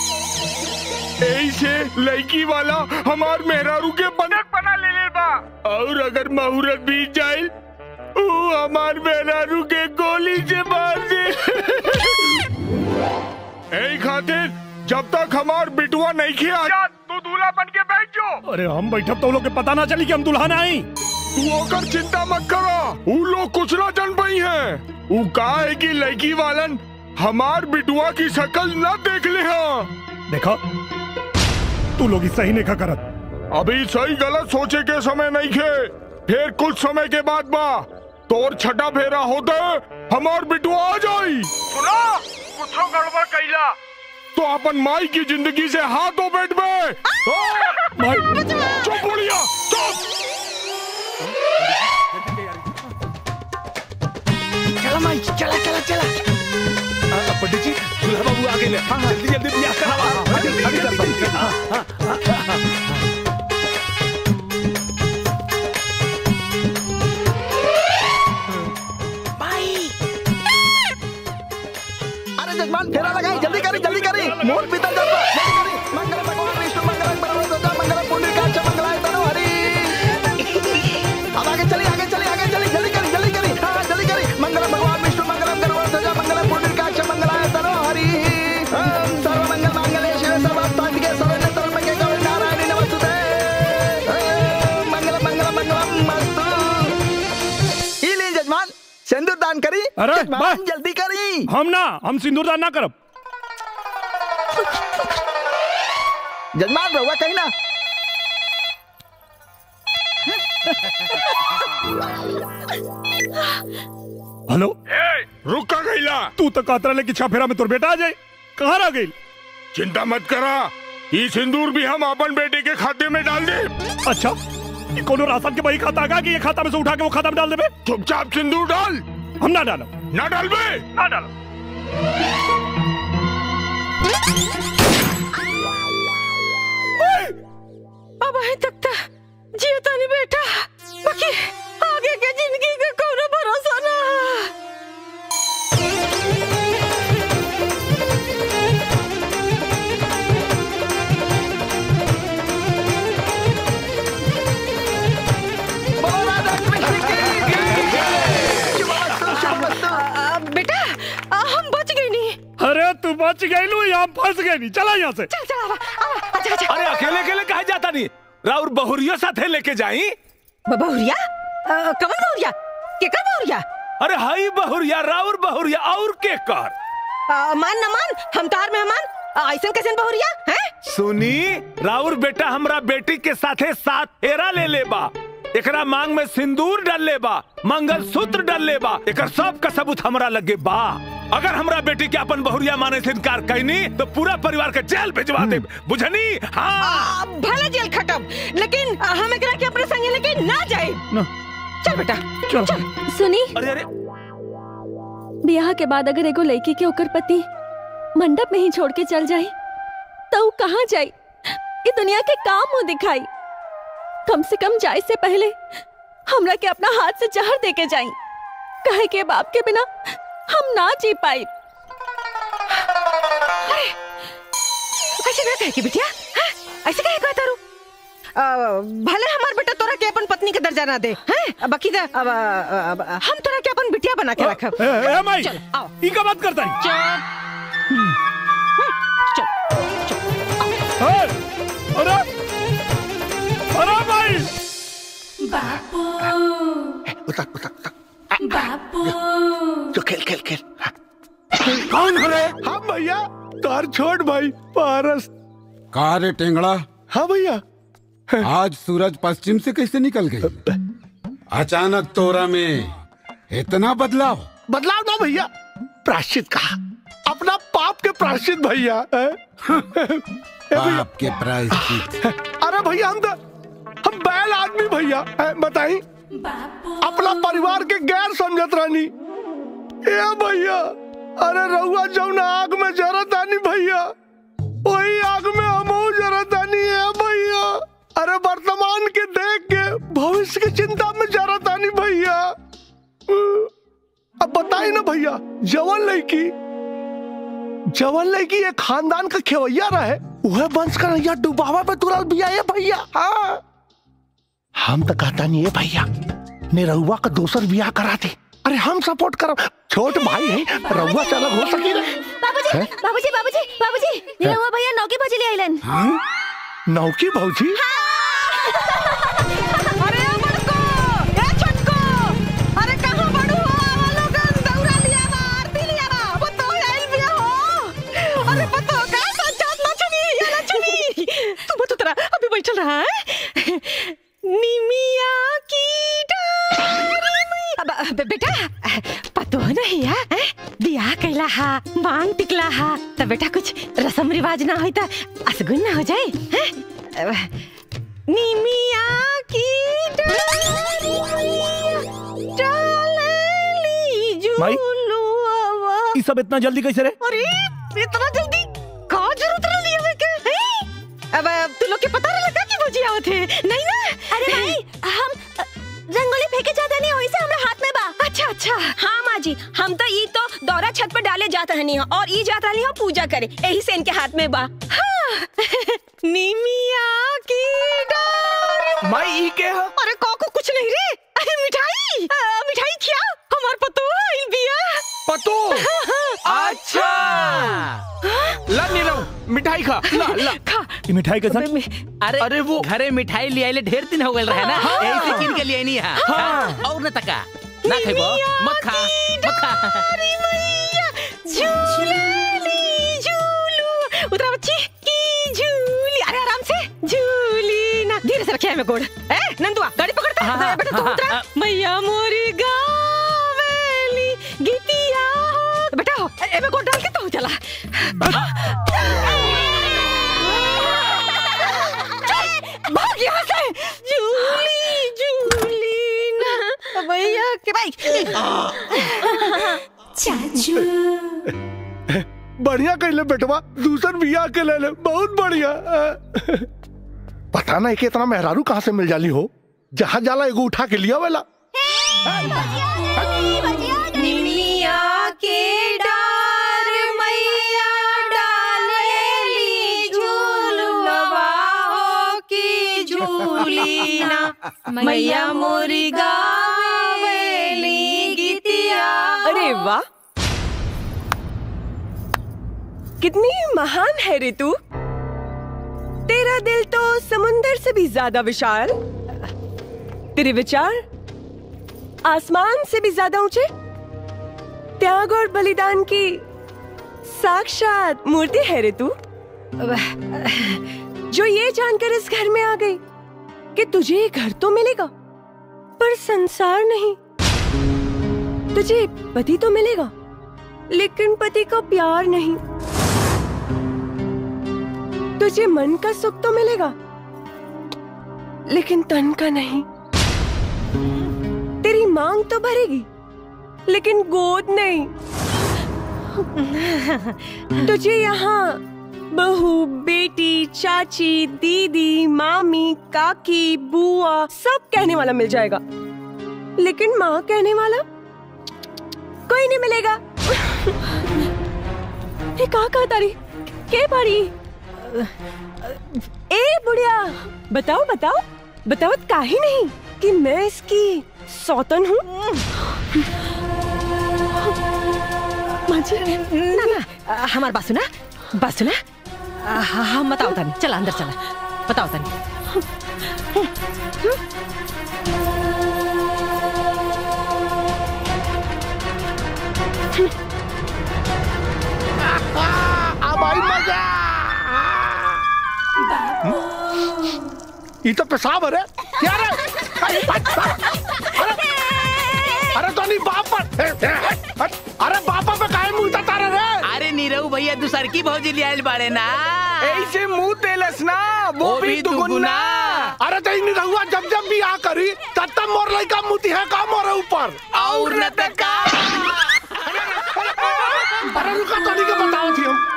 ऐसे लड़की वाला हमार मेहरारू के बंधक बना ले ले बा और अगर मुहूर्त बीत जाए वो हमार मेहरारू के गोली से मार दे। ऐ खातिर जब तक हमार बिटुआ नहीं खिया तू दूल्हा बन के बैठ जाओ। अरे हम बैठब तो लोग के पता ना चली कि हम दुल्हन आई। तू होकर चिंता मत करो, वो लोग कुछ ना जान पाई है। वो कहा है कि लड़की वालन हमार बिटुआ की शक्ल ना देख ले। हाँ देखा तू लोग सही नहीं करत। अभी सही गलत सोचे के समय नहीं खे, फिर कुछ समय के बाद बा तोर छठा फेरा होते हमार बिटुआ आ जाई। सुना, कुछ गड़बड़ कैला तो अपन माई की जिंदगी से हाथ धो बैठ में। माई चुप बोलिया, चुप। चला माई, चला चला चला। पंडित जी दूल्हा बाबू आ गए। जल्दी जल्दी ब्याह करावा। अभी अभी करता हूँ। हाँ हाँ हाँ अरे जजमान फेरा लगाई, जल्दी करी जल्दी करी। मोर पीतल जल्दी करी। मंगल भगवान विष्णु मंगल मंगल मंगल पुंडरीकाक्ष मंगलाय तनो हरि। अब आगे चली आगे चली आगे चली, जल्दी करी जल्दी करी। हाँ जल्दी करी। मंगल भगवान विष्णु मंगल मंगल मंगल पुंडरीकाक्ष मंगलाय तनो हरि। सर्व मंगल मांगल्ये शिवे सर्वार्थसाधिके शरण्ये त्र्यंबके अरे जजमान जल्दी करी। हम ना हम सिंदूरदान ना करब। जजमान रहुआ कहीं ना। हेलो रुक का गईला तू तो कातरा लेके छाफेरा में तोर बेटा आ जाए कहाँ रह गई? चिंता मत करा, ये सिंदूर भी हम अपन बेटे के खाते में डाल दे। अच्छा ये कोनो राशन के बही खाता का कि ये खाता में से उठा के वो खाता में डाल देबे? चुपचाप सिंदूर डाल। हम ना डालो ना डाल बे ना डालो। अब अभी तक तो जीता नहीं बेटा, बाकी आगे के जिंदगी का कोनो भरोसा ना। बेटा हम बच गए नहीं। अरे तू बच गई लू, यहाँ फंस गई नहीं। चला यहाँ से। चल चल आवा, आवा, अच्छा, अच्छा। अरे अकेले अकेले कहा जाता नहीं, राउर बहुरिया साथे लेके जाई। बहुरिया? कवन बहुरिया? के कर बहुरिया? अरे हाई बहुरिया, राउर बहुरिया और के कर। आ, मान न मान हम तार मेहमान ऐसा कैसे बहुरिया हैं? सुनी, राउर बेटा हमरा बेटी के साथे साथ फेरा ले ले बा, एकरा मांग में सिंदूर डाल ले बा, मंगल सूत्र डाल ले बा, एकर सब का सबूत हमरा लगे बा। अगर हमरा बेटी के अपन बहुरिया माने से इनकार कईनी तो पूरा परिवार के जेल भिजवा दे, बुझनी? हाँ भले जेल खटब, लेकिन हम एकरा के अपने संगे लेके ना जाए। चल बेटा चल, चल। सुनी, अरे अरे ब्याह के बाद अगर एगो लड़की के ओकर पति मंडप में ही छोड़ के चल जाए तो वो कहाँ जाए? ये दुनिया के काम मुंह दिखाई। कम से कम जाए से पहले हमरा के अपना हाथ से जहर दे के जाए, कहे के बाप के बिना हम ना जी पाई। ऐसे ना कहे कि बिटिया, ऐसे कहे कहता रू? भले हमार बेटा तोरा के अपन पत्नी के दर्जा ना दे, हैं? बाकी दा, अब, अब, हम तोरा के अपन बिटिया बना के रखब। ए, ए, माई, चल आओ। ई का बात करता है? चल चल। अरे अरे भाई बापू उतर उतर उतर बापू जो खेल खेल खेल। कौन हो रे? हाँ भैया, तार छोड़ भाई पारस। कहा रे टेंगड़ा? हाँ भैया। आज सूरज पश्चिम से कैसे निकल गई? अचानक तोरा में इतना बदलाव? बदलाव ना भैया, प्रायश्चित कहा, अपना पाप के प्रायश्चित भैया। पाप के प्रायश्चित? अरे भैया हम तो हम बैल आदमी भैया, बताई अपना परिवार के गैर समझत रानी। ए भैया, अरे रहुआ जौन आग में जरतानी भैया, वही आग में हमहू जरतानी है भैया। अरे वर्तमान के देख के भविष्य की चिंता में जरतानी भैया। अब बताई ना भैया, जवन लड़की जवन लड़की एक खानदान का खेवैया रहे, वह वंश का नैया डुबावा पे तुरल बिया है भैया। हाँ हम तो कहता नहीं है भैया, निरहुआ का दूसर बियाह करा दे। अरे हम सपोर्ट करो, छोट भाई है, रहुआ से अलग हो सकी ना। बाबूजी बाबूजी बाबूजी बाबूजी, निरहुआ भैया नौकी भौजी ले आइलन। नौकी भौजी? अरे बड़को, ए छोटको, अरे कहाँ बड़ू हो? आवा लोगन, दौरा लिया बा, आरती लिया बा, बतो आइल बिया हो। अरे बतो का सच्चात ना छुनी, ये ना छुनी। तू बतो तेरा अभी बैठल रहा है। निमिया की डारी। अब बेटा पतो नहीं है, बियाह कैला हा, मांग टिकला हा, तो बेटा कुछ रस्म रिवाज ना होई तो असगुन ना हो जाए, हैं? निमिया की डारी डाली झूलुआ। ये सब इतना जल्दी कैसे रे? अरे इतना जल्दी का जरूरत रही है के? अब तू लोग के पता नहीं लगा कि भौजी आवत है? नहीं ना? अरे भाई, हम रंगोली फेंके जाता नहीं, वही से हमरा हाथ में बा। अच्छा अच्छा। हाँ माँ जी, हम तो ई तो दौरा छत पर डाले जाता नहीं है और ई जाता नहीं है पूजा करे, यही से इनके हाथ में बा। हाँ। निमिया की डारी। माई ई के है? अरे काको कुछ नहीं रे, अरे मिठाई, आ, मिठाई खिया, हमार पतो आइल बिया। पतो? अच्छा ला नीरव, मिठाई खा, ला ला खा। ये मिठाई कैसा? अरे अरे वो घरे मिठाई ले आइले, ढेर दिन हो गए रहे ना, यही से किन के लिए नहीं है। हाँ। और न तका ना खेबो मत खा मत खा झूली झूलू उतरा बच्ची की झूली। अरे आराम से झूली ना, धीरे से रखिए में गोड़। ए नंदुआ गाड़ी पकड़ता है बेटा, तू उतरा। मैया मोरी गावेली गीतिया हो बेटा, ए में गोड़ डाल के तो चला। भाग यहाँ से। झूली झूली ना भैया के भाई। चाचू बढ़िया कहले बेटवा, दूसर बिया के ले ले, बहुत बढ़िया। पता नहीं कि इतना मेहरारू कहाँ से मिल जाली हो, जहाँ जाला एगो उठा के लिया वाला। निमिया के डार मैया डालेली झूलवा हो की झूली ना, मैया मोरी गावेली गीतिया। अरे वाह, कितनी महान है रे तू। तेरा दिल तो समुंदर से भी ज्यादा विशाल, तेरे विचार आसमान से भी ज्यादा ऊंचे, त्याग और बलिदान की साक्षात मूर्ति है रे तू, जो ये जानकर इस घर में आ गई कि तुझे घर तो मिलेगा पर संसार नहीं। तुझे पति तो मिलेगा लेकिन पति का प्यार नहीं। तुझे मन का सुख तो मिलेगा लेकिन तन का नहीं। तेरी मांग तो भरेगी लेकिन गोद नहीं। तुझे यहाँ बहू, बेटी, चाची, दीदी, मामी, काकी, बुआ सब कहने वाला मिल जाएगा, लेकिन माँ कहने वाला कोई नहीं मिलेगा। ये कहा कहा तारी के बारी। ए बुढ़िया, बताओ बताओ बताओ काहे नहीं कि मैं इसकी सौतन हूँ। ना ना हमार बात सुना, बात सुना। हम बताओ तानी, चला अंदर चला, बताओ तानी। अब आई मजा। ये तो पेशाब है रे। क्या रे? अरे अरे तो नहीं बाप पर, अरे बापा पे काहे मुंह तारे रे? अरे नीरव भैया दूसर की भौजी लियाल बाड़े ना, ऐसे मुंह तेलस ना वो भी दुगुना। अरे तो इन रहुआ जब जब भी आ करी तब तब मोर लइका मुती है का मोरे ऊपर और न तका। अरे रुका तो नहीं के बताओ थी हम।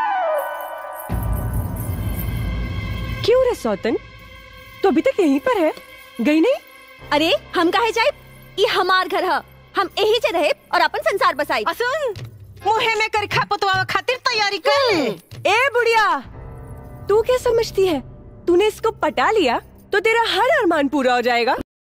क्यों रे सौतन, तो अभी तक यहीं पर है, गई नहीं? अरे हम काहे जाए, ये हमार घर है, हम यही से रहे और अपन संसार बसाई। असुन मुहे में कर खा पतवा खातिर तैयारी कर। ए बुढ़िया, तू क्या समझती है, तूने इसको पटा लिया तो तेरा हर अरमान पूरा हो जाएगा।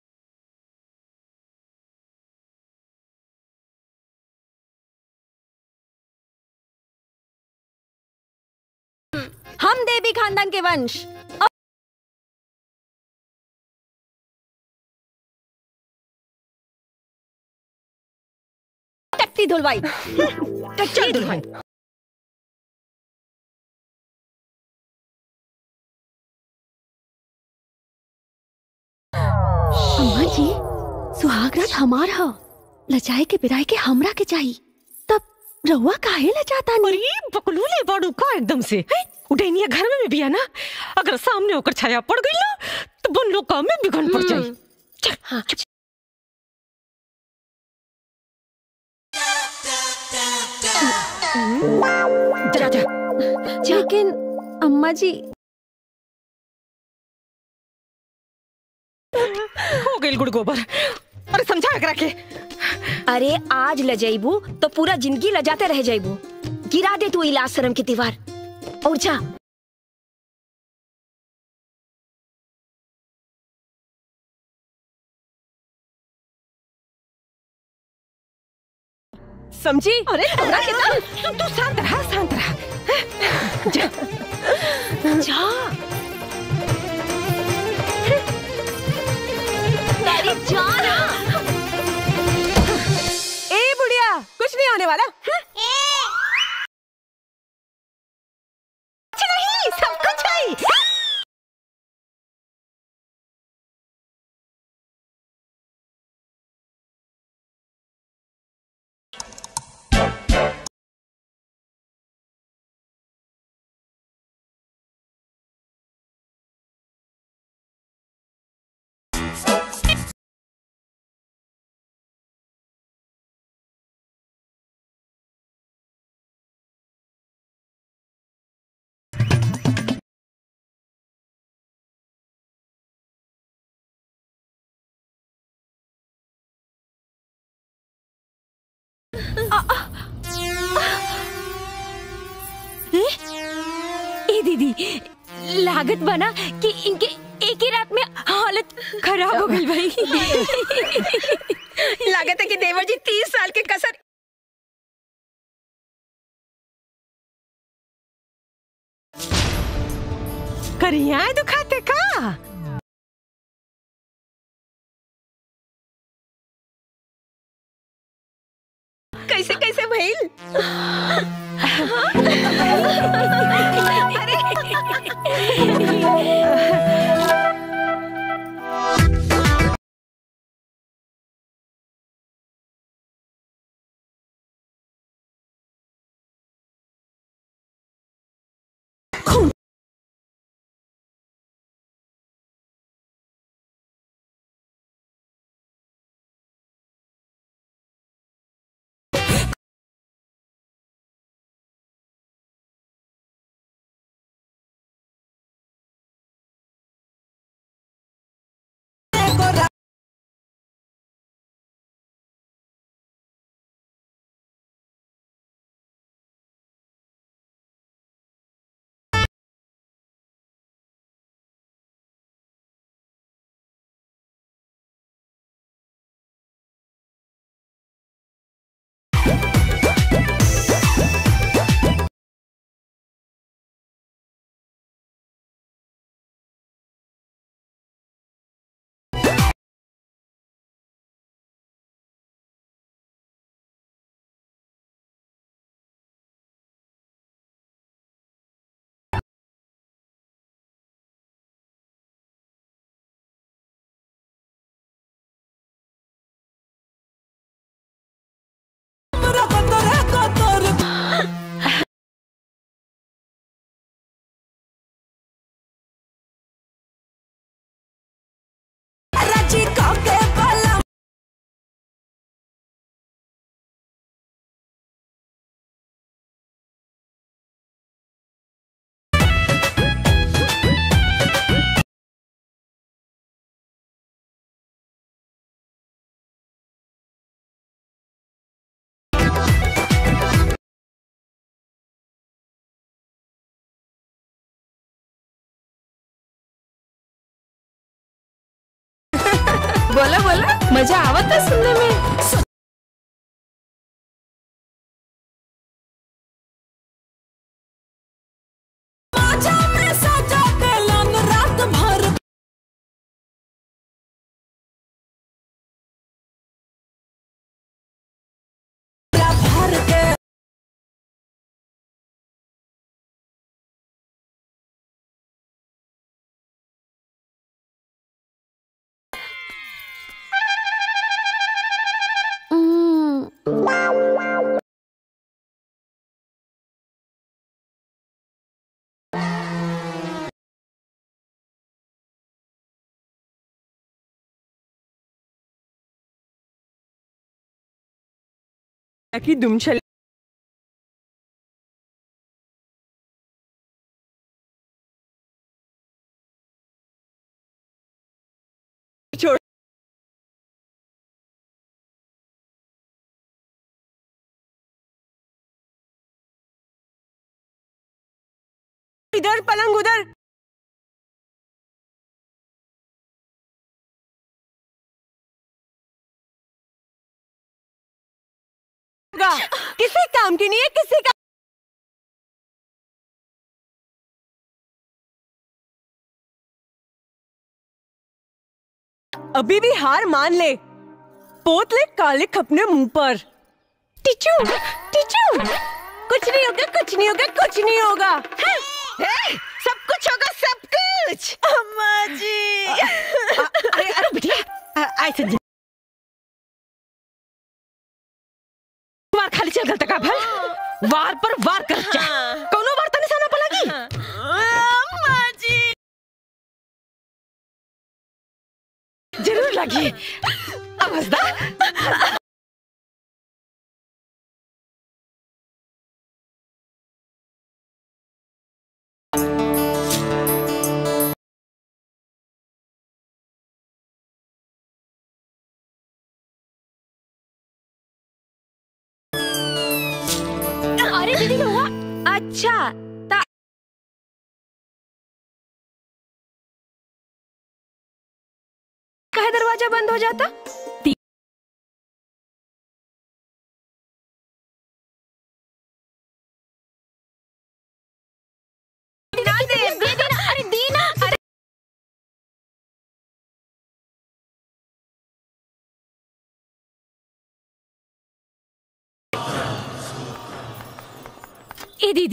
हम देवी खानदान के वंश, टट्टी धुलवाई टट्टी धुलवाई। अम्मा जी, सुहाग रात हमार ह, लचाए के बिराए के हमरा के चाहिए, तब रहुआ काहे लचाता नहीं? अरे बकलूले बाड़ू का एकदम से उठैनिया घर में भी है ना, अगर सामने होकर छाया पड़ गई ना तो बन लोग काम में बिगड़ पड़ जाए। चल हाँ चुप। जा जा। लेकिन अम्मा जी हो गई गुड़ गोबर। अरे समझा कर रखे। अरे आज ल जाइबू तो पूरा जिंदगी ल जाते रह जाइबू। गिरा दे तू इलाज शर्म की दीवार और जा। समझी? अरे हमरा के तू तू शांत रहा, शांत रहा। जा जा। अरे जा ना। दीदी लागत बना कि इनके एक ही रात में हालत खराब हो गई भाई। लागत है कि देवर जी तीस साल के कसर करिया दुखाते का। कैसे कैसे भइल? बोला बोला मजा आवत है सुनने में। रात भर भर के की दुम चले छोड़ इधर पलंग उधर। किसी काम की नहीं है किसी का। अभी भी हार मान ले, पोत ले काले अपने मुंह पर। टिचू टिचू कुछ नहीं होगा कुछ नहीं होगा कुछ नहीं होगा। हाँ? ए, सब कुछ होगा सब कुछ। अम्मा जी अरे अरे बिटिया ऐसे वार खाली चल गलता का भल वार पर वार कर जा कोनो वार तनी साना पलागी। अम्मा जी जरूर लगी अवस्था। अरे दीदी हुआ अच्छा काहे दरवाजा बंद हो जाता? अरे दीना, अरे ए दीदी,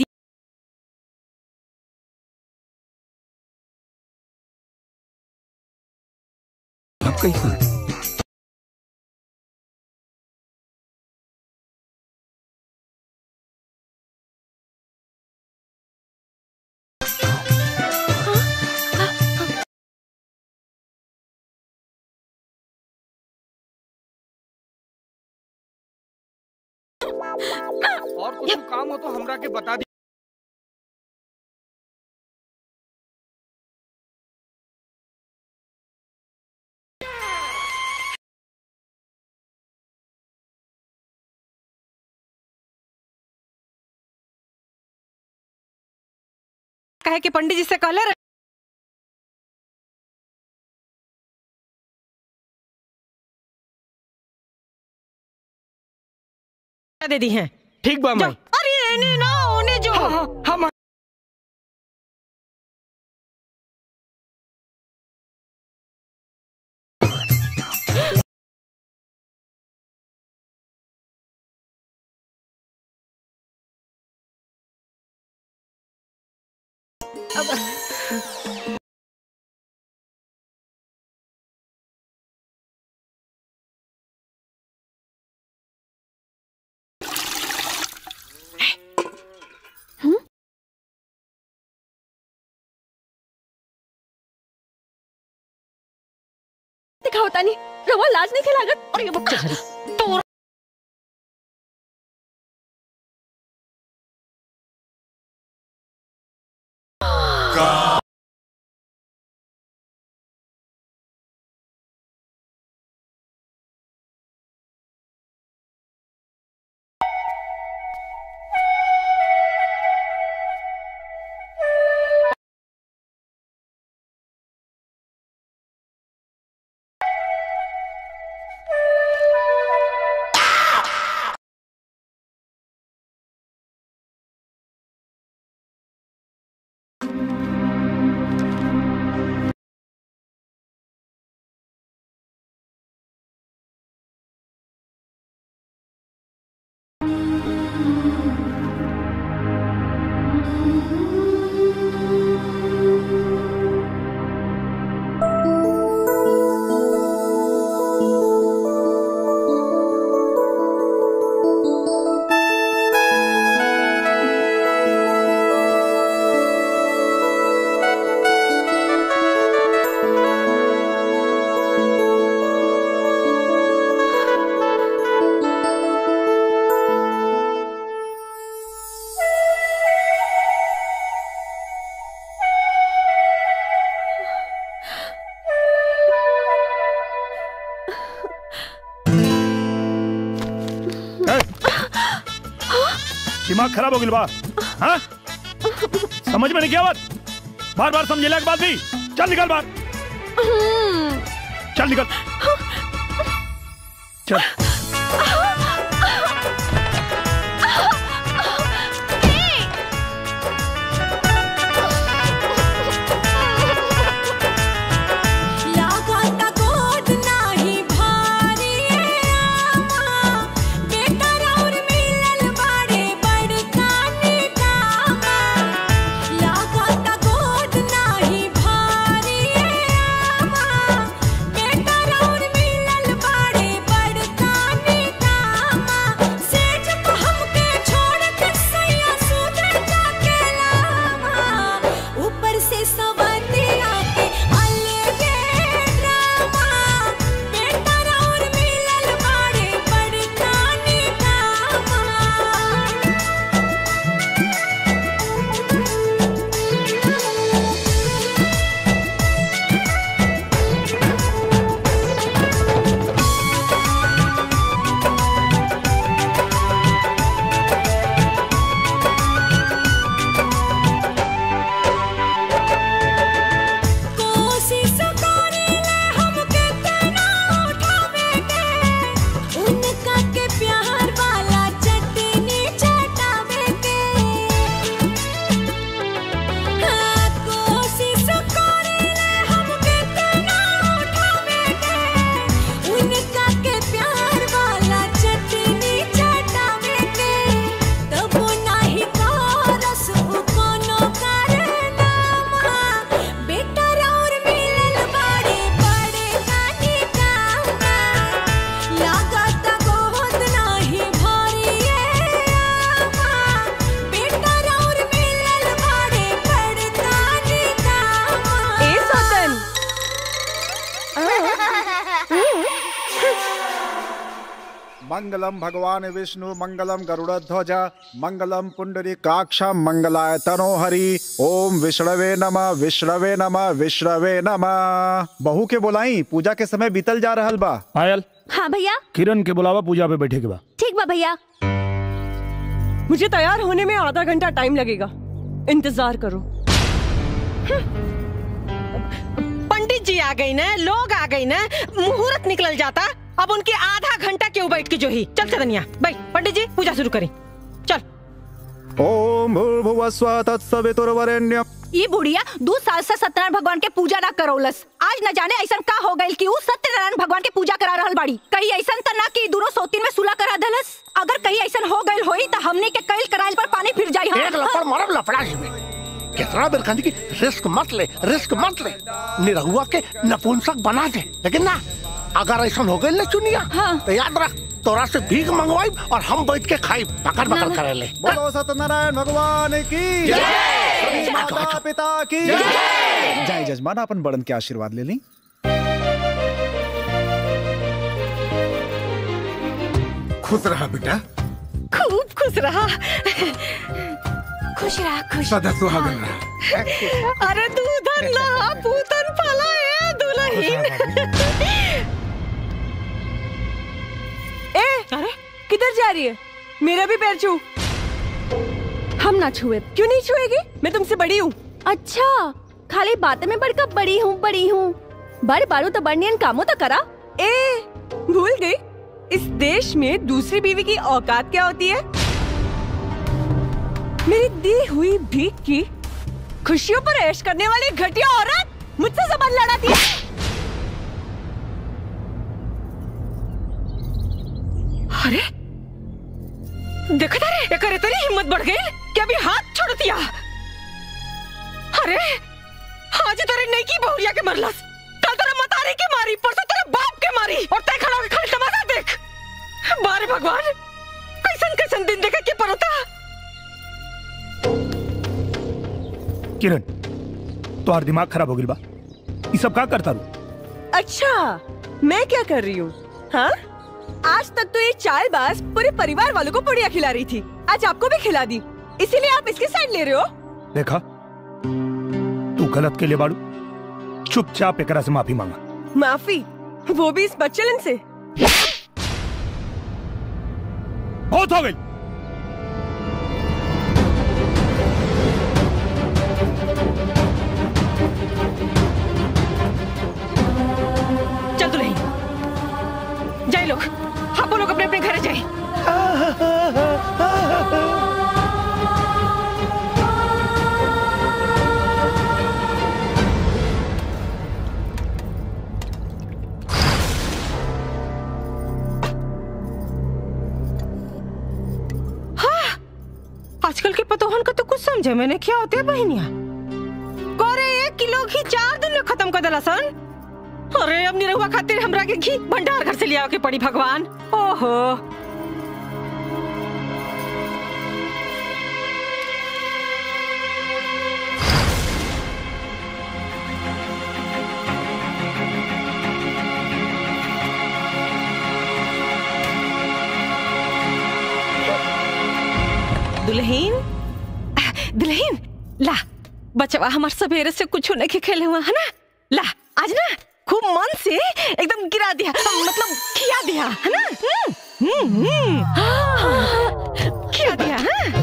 अब कैसे? और कुछ काम हो तो हमरा के बता दी। कहे कि पंडित जी से कहले रहे दे दी हैं। ठीक बा माई। अरे इन्हें ना उन्हें जो हाँ, हाँ, हाँ, दिखाओ तानी, रवा लाज नहीं खिलागत। और ये बच्चा तो दिमाग खराब हो गया बा, हाँ? समझ में नहीं क्या बात? बार बार समझेला के बाद भी चल निकल बाहर, चल निकल, चल। बेटा मंगलम भगवान विष्णु मंगलम गरुड़ध्वज मंगलम पुंडरीकाक्षम मंगलाय तनोहरि। ओम विष्णवे नमः विष्णवे नमः विष्णवे नमः। बहू के बुलाई, पूजा के समय बीतल जा रहल बा। पायल। हाँ भैया। किरण के बुलावा, पूजा पे बैठे के बा। ठीक बा भैया। मुझे तैयार होने में आधा घंटा टाइम लगेगा, इंतजार करो। पंडित जी आ गई ना, लोग आ गई ना, मुहूर्त निकल जाता। अब उनके आधा घंटा क्यों बैठ के जो ही। चल सदनिया भाई, पंडित जी पूजा शुरू करें। चल। ओम भूर्भुवः स्वः तत्सवितुर्वरेण्यम्। ये बुढ़िया दो साल से सत्यनारायण भगवान के पूजा ना करोलस। आज न जाने ऐसा का हो गई कि उ सत्यनारायण भगवान के पूजा करा रहल बाड़ी। कहीं ऐसा त ना कि दोनों सोतीन में सुलह करा देलस। अगर कहीं ऐसा हो गई होई त हमने के कईल कराइल पर पानी फिर जाई। हाँ? एक लपड़ मारब लफड़ा में कितना देर कहती कि रिस्क मत ले, रिस्क मत ले, निरहुआ के नपुंसक बना दे। लेकिन ना, अगर ऐसा हो गई ना चुनिया, हाँ। तो याद रख, तोरा से भीख मंगवाई और हम बैठ के खाई, पकड़ पकड़ करे ले। बोलो सत्यनारायण भगवान की जय, माता पिता की जय। जय जजमान, अपन बड़न के आशीर्वाद ले ली। खुश रहा बेटा, खूब खुश रहा। खुश रहा, खुश सदा सुहागन रहा। अरे दूधन लहा पूतन फला ए दुल्हन। ए, अरे किधर जा रही है? मेरा भी पैर छू। हम ना छुए। क्यों नहीं छुएगी? मैं तुमसे बड़ी हूँ। अच्छा, खाली बातें में बढ़कर बड़ी हूँ बड़ी हूँ। बड़ बारू तो बड़नियन कामों तो करा। ए, भूल गई? इस देश में दूसरी बीवी की औकात क्या होती है? मेरी दी हुई भीख की खुशियों पर ऐश करने वाली घटिया औरत मुझसे जबान लड़ाती है। अरे देखा था रे, करे तेरी हिम्मत बढ़ गई कि अभी हाथ छोड़ दिया। अरे आज तेरे नहीं की बहुरिया के मरलस, कल तेरे मतारी की मारी, परसों तेरे बाप के मारी, और तय खड़ा होकर खाली तमाशा देख। बारे भगवान, कैसन कैसन दिन देखे के पड़ता। किरण, तुम्हारा दिमाग खराब हो गया बा। ये सब क्या करता रू? अच्छा, मैं क्या कर रही हूँ? हाँ, आज तक तो ये चालबाज पूरे परिवार वालों को पुड़िया खिला रही थी, आज आपको भी खिला दी, इसीलिए आप इसकी साइड ले रहे हो। देखा, तू गलत के लिए बाड़ू, चुपचाप एकरा से माफी मांगा। माफी? वो भी इस बच्चलन से? बहुत हो गई। चल तू नहीं जाए, लोग आप लोग अपने अपने घर जाए। हाँ, आजकल के पतोहन का तो कुछ समझे मैंने क्या होते हैं बहनिया। कोरे एक किलो घी चार दिन में खत्म कर दिला सन। अरे अब निरहुआ खातिर हमरा के घी भंडार घर से लिया के पड़ी भगवान। ओहो, दुल्हन दुल्हन ला, बचवा हमार सवेरे से कुछ नहीं खेले हुआ है ना। ला आज ना खूब मन से एकदम गिरा दिया, मतलब खिया दिया है ना। हम्म हम्म खिया दिया। हाँ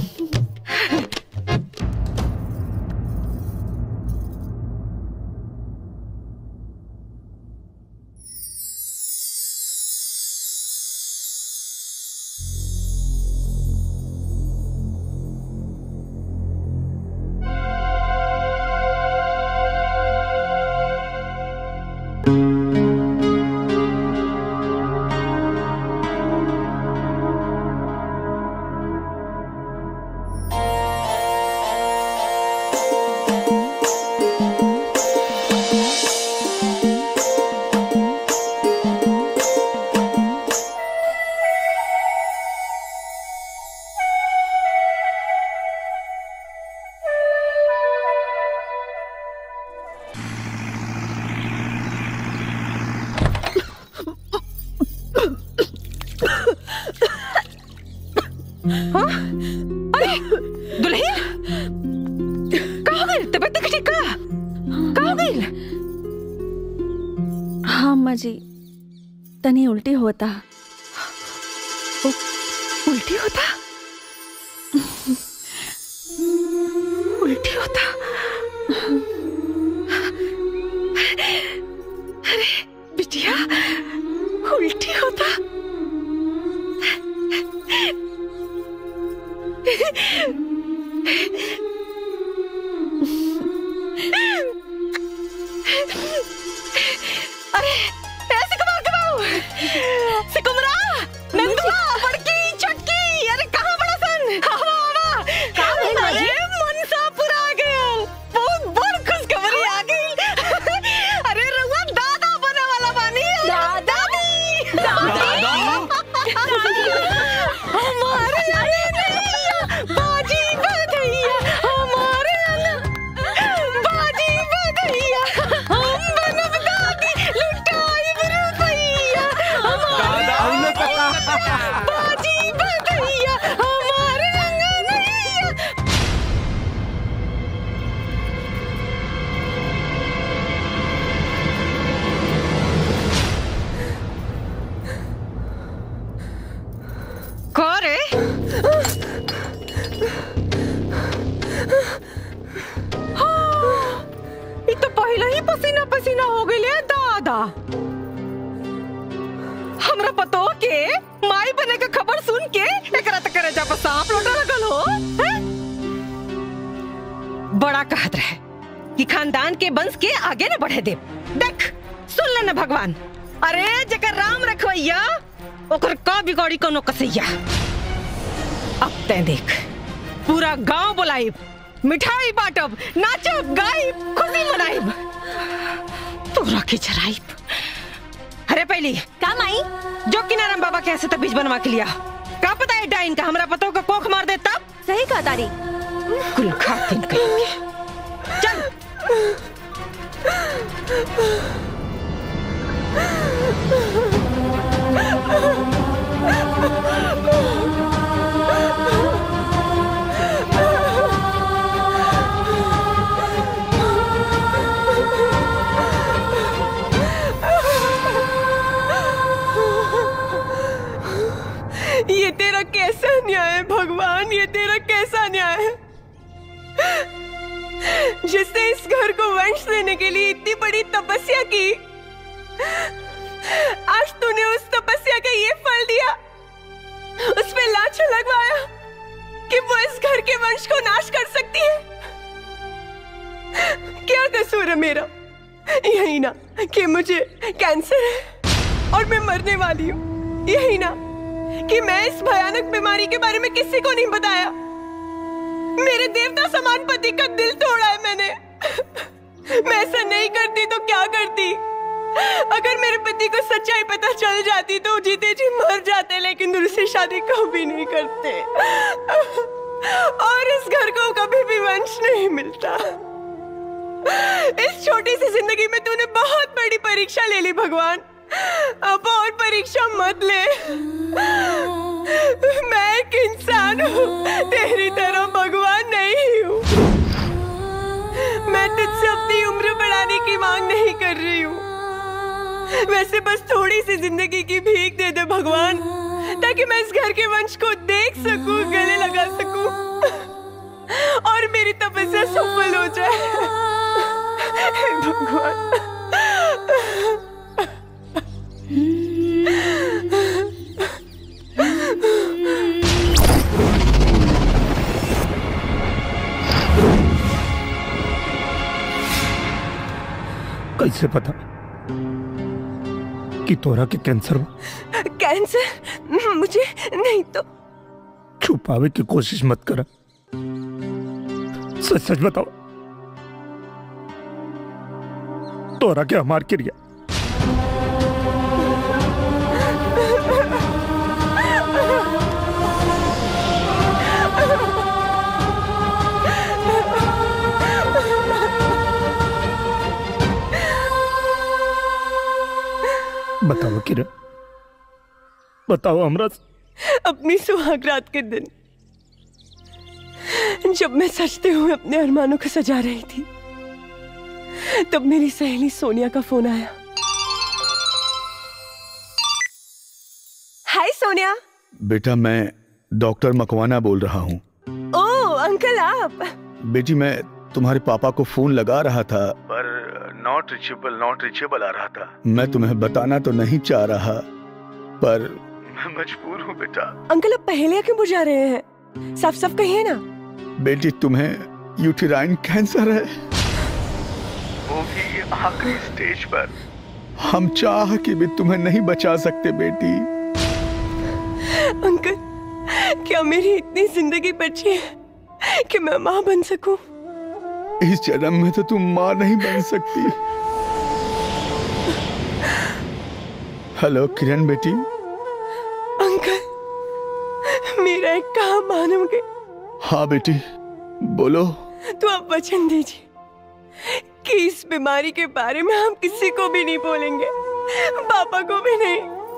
हाँ? अरे दुल्हन कहाँ गई? तबीयत नहीं ठीक का? कहाँ गई? हाँ अम्मा जी, तनी उल्टी होता। उ, उल्टी होता? उल्टी होता? अरे बिटिया, उल्टी होता? अरे ऐसे कमाओ कमाओ सिकुमरा नंदुआ बड़की छोटकी अरे कहाँ बड़ा सन हवा हवा कहाँ गई माजी मनसा पूरा आ गया बहुत बड़ खुशखबरी आ गई अरे रउआ दादा बने वाला बानी दादा दादा हमारे बाजी बधैया हमारे बाजी बधैया हम बनब दादी लुटाई रुपैया बाजी बधैया हमारे अंगनैया। करे ये तो पहले ही पसीना पसीना हो गई ले दादा। हमरा पतो के माई बने का खबर सुन के एकरा तक करे जा सांप लौटा लगल हो है? बड़ा कहत रहे कि खानदान के वंश के आगे न बढ़े दे। देख सुन ले न भगवान, अरे जकर राम रखवैया ओकर का बिगाड़ी कोनो कसैया। अब ते देख पूरा गांव बुलाइब, मिठाई बांटब, नाचब गाइब, खुशी मनाइब, पूरा के चराइब। अरे पहली का माई जो किनाराम बाबा के ऐसे बीज बनवा के लिया का पता है डाइन का हमरा पतो का कोख मार दे तब। सही कहा तारी कुल खातिन कहेंगे। चल ये तेरा कैसा न्याय है भगवान, ये तेरा कैसा न्याय है जिसने इस घर को वंश देने के लिए इतनी बड़ी तपस्या की, आज तूने उस तपस्या का ये फल दिया, उस पे लांछन लगवाया कि वो इस घर के वंश को नाश कर सकती है। क्या कसूर है मेरा? यही ना कि मुझे कैंसर है और मैं मरने वाली हूँ, यही ना कि मैं इस भयानक बीमारी के बारे में किसी को नहीं बताया। मेरे देवता समान पति का दिल तोड़ा है मैंने। मैं ऐसा नहीं करती तो क्या करती? अगर मेरे पति को सच्चाई पता चल जाती तो जीते जी मर जाते, लेकिन दूसरी शादी कभी नहीं करते और इस घर को कभी भी वंश नहीं मिलता। इस छोटी सी जिंदगी में तूने बहुत बड़ी परीक्षा ले ली भगवान, अब और परीक्षा मत ले। मैं एक इंसान हूँ, तेरी तरह भगवान नहीं हूँ। मैं तुझसे अपनी उम्र बढ़ाने की मांग नहीं कर रही हूँ, वैसे बस थोड़ी सी जिंदगी की भीख दे दे भगवान, ताकि मैं इस घर के वंश को देख सकूं, गले लगा सकूं और मेरी तपस्या सफल हो जाए। भगवान कैसे पता कि तोरा के कैंसर हो? कैंसर? मुझे नहीं तो। छुपावे की कोशिश मत करा, सच सच बताओ, तोरा के हमार क्रिया बताओ किरण, बताओ हमरा। अपनी सुहाग रात के दिन जब मैं सजते हुए अपने अरमानों को सजा रही थी तब मेरी सहेली सोनिया का फोन आया। हाय सोनिया। बेटा मैं डॉक्टर मकवाना बोल रहा हूँ। ओ अंकल आप। बेटी मैं तुम्हारे पापा को फोन लगा रहा था पर नॉट रिचेबल नॉट रिचेबल आ रहा था। मैं तुम्हें बताना तो नहीं चाह रहा पर मैं मजबूर हूँ बेटा। अंकल आप पहेलियां क्यों बुझा रहे हैं? साफ साफ कहिए ना। बेटी तुम्हें यूटेराइन कैंसर है, वो भी आखिरी स्टेज पर। हम चाह के भी तुम्हें नहीं बचा सकते बेटी। अंकल क्या मेरी इतनी जिंदगी बची है कि मैं माँ बन सकूं? इस जन्म में तो तुम माँ नहीं बन सकती। हेलो किरण बेटी। अंकल मेरा एक काम मानोगे? हाँ बेटी बोलो। तो आप वचन दीजिए कि इस बीमारी के बारे में हम किसी को भी नहीं बोलेंगे, पापा को भी नहीं।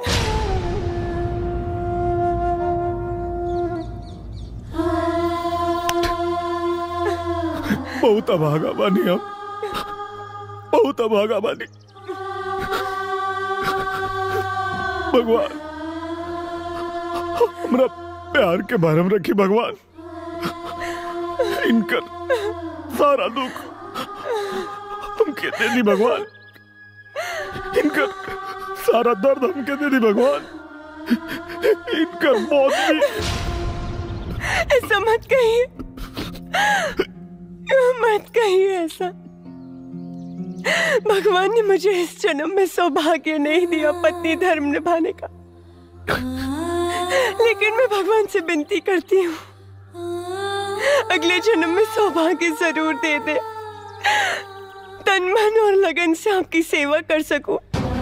बहुत अभागा बानी हम, बहुत अभागा बानी। भगवान हमरा प्यार के भरम रखी भगवान। इनकर सारा दुख हमके दे दी भगवान, इनकर सारा दर्द हमके दे दी भगवान, इनकर मौत भी। ऐसा मत कहिए, मत कहिए ऐसा। भगवान ने मुझे इस जन्म में सौभाग्य नहीं दिया पत्नी धर्म निभाने का, लेकिन मैं भगवान से विनती करती हूँ अगले जन्म में सौभाग्य जरूर दे दे, तन मन और लगन से आपकी सेवा कर सकूं।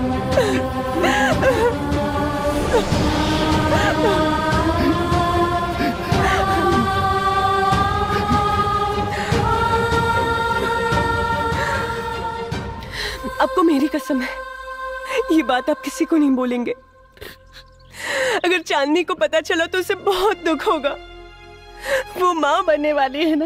आपको मेरी कसम है ये बात आप किसी को नहीं बोलेंगे। अगर चांदनी को पता चला तो उसे बहुत दुख होगा। वो माँ बनने वाली है ना।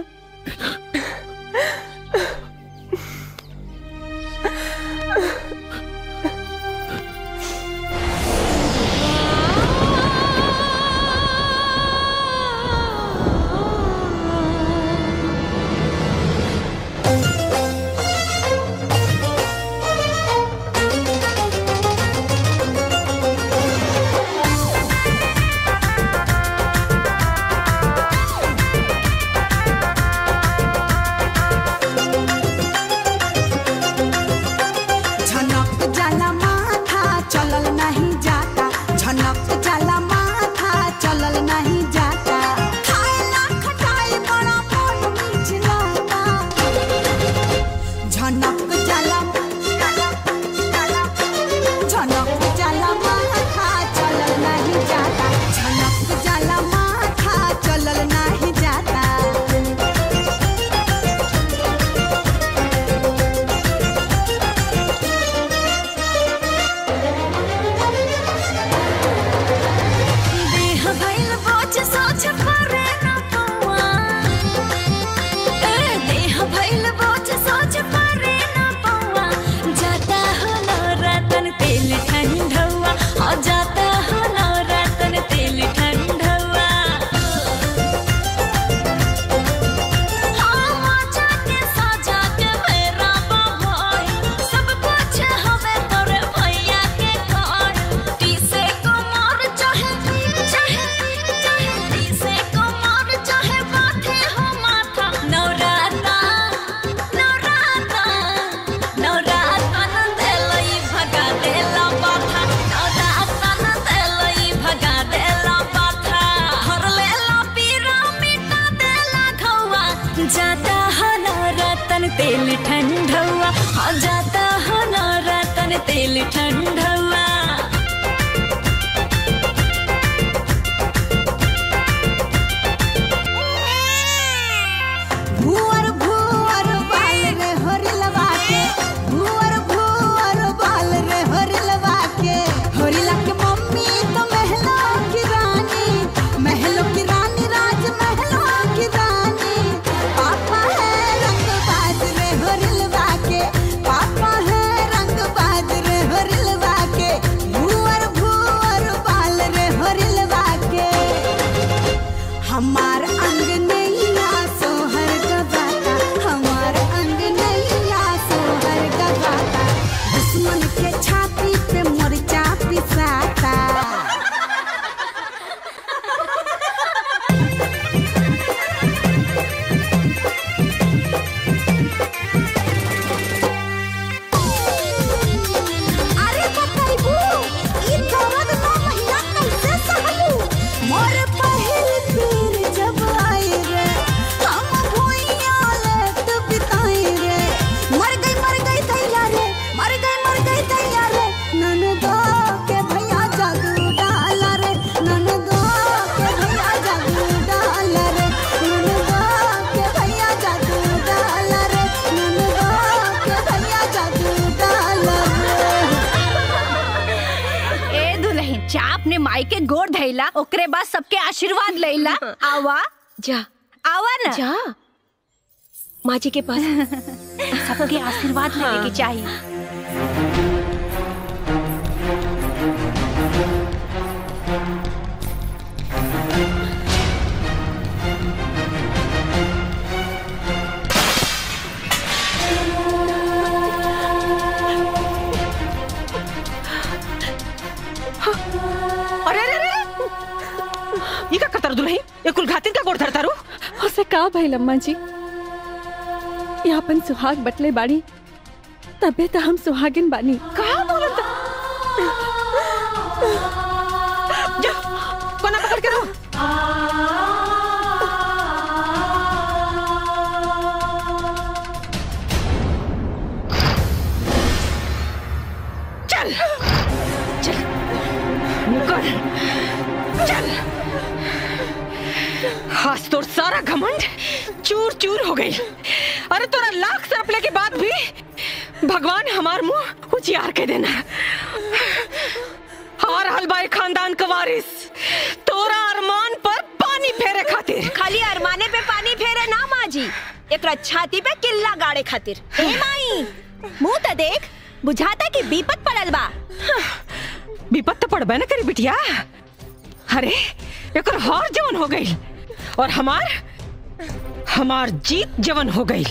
तेल ठंडवा हो जाता हो नौरा तन तेल ठंडवा। भुअर भुअर बाल रे होरिलवा के, भुअर भुअर बाल रे होरिलवा के, होरिला के मम्मी तो महलों की रानी, महलों की रानी राज महलों की रानी। बहन जा अपने माई के गोड़ धैला, ओकरे बाद सबके आशीर्वाद लेला। आवा जा आवा ना जा माँ जी के पास। सबके आशीर्वाद लेने की चाहिए। अरे अरे अरे ये का कतर दुल्हन, ये कुल घातिन का गोड़ धरता रू। उसे का भाई लम्मा जी, ये अपन सुहाग बटले बाड़ी, तबे तो हम सुहागिन बानी। कहा बोलता? जा कोना पकड़ के रो। चल चल मुकर चल। आज तोर सारा घमंड चूर चूर हो गई। अरे तोरा लाख सरपले के बाद भी भगवान हमार मुंह उजियार के देना। हार हलबाई खानदान का वारिस तोरा अरमान पर पानी फेरे खातिर। खाली अरमाने पे पानी फेरे ना माँ जी, एक छाती पे किल्ला गाड़े खातिर। ए माई मुंह तो देख, बुझाता कि विपत पड़ल बा। विपत तो पड़बे न करी बिटिया। अरे एक हार जवन हो गई और हमार हमार जीत जवन हो गई।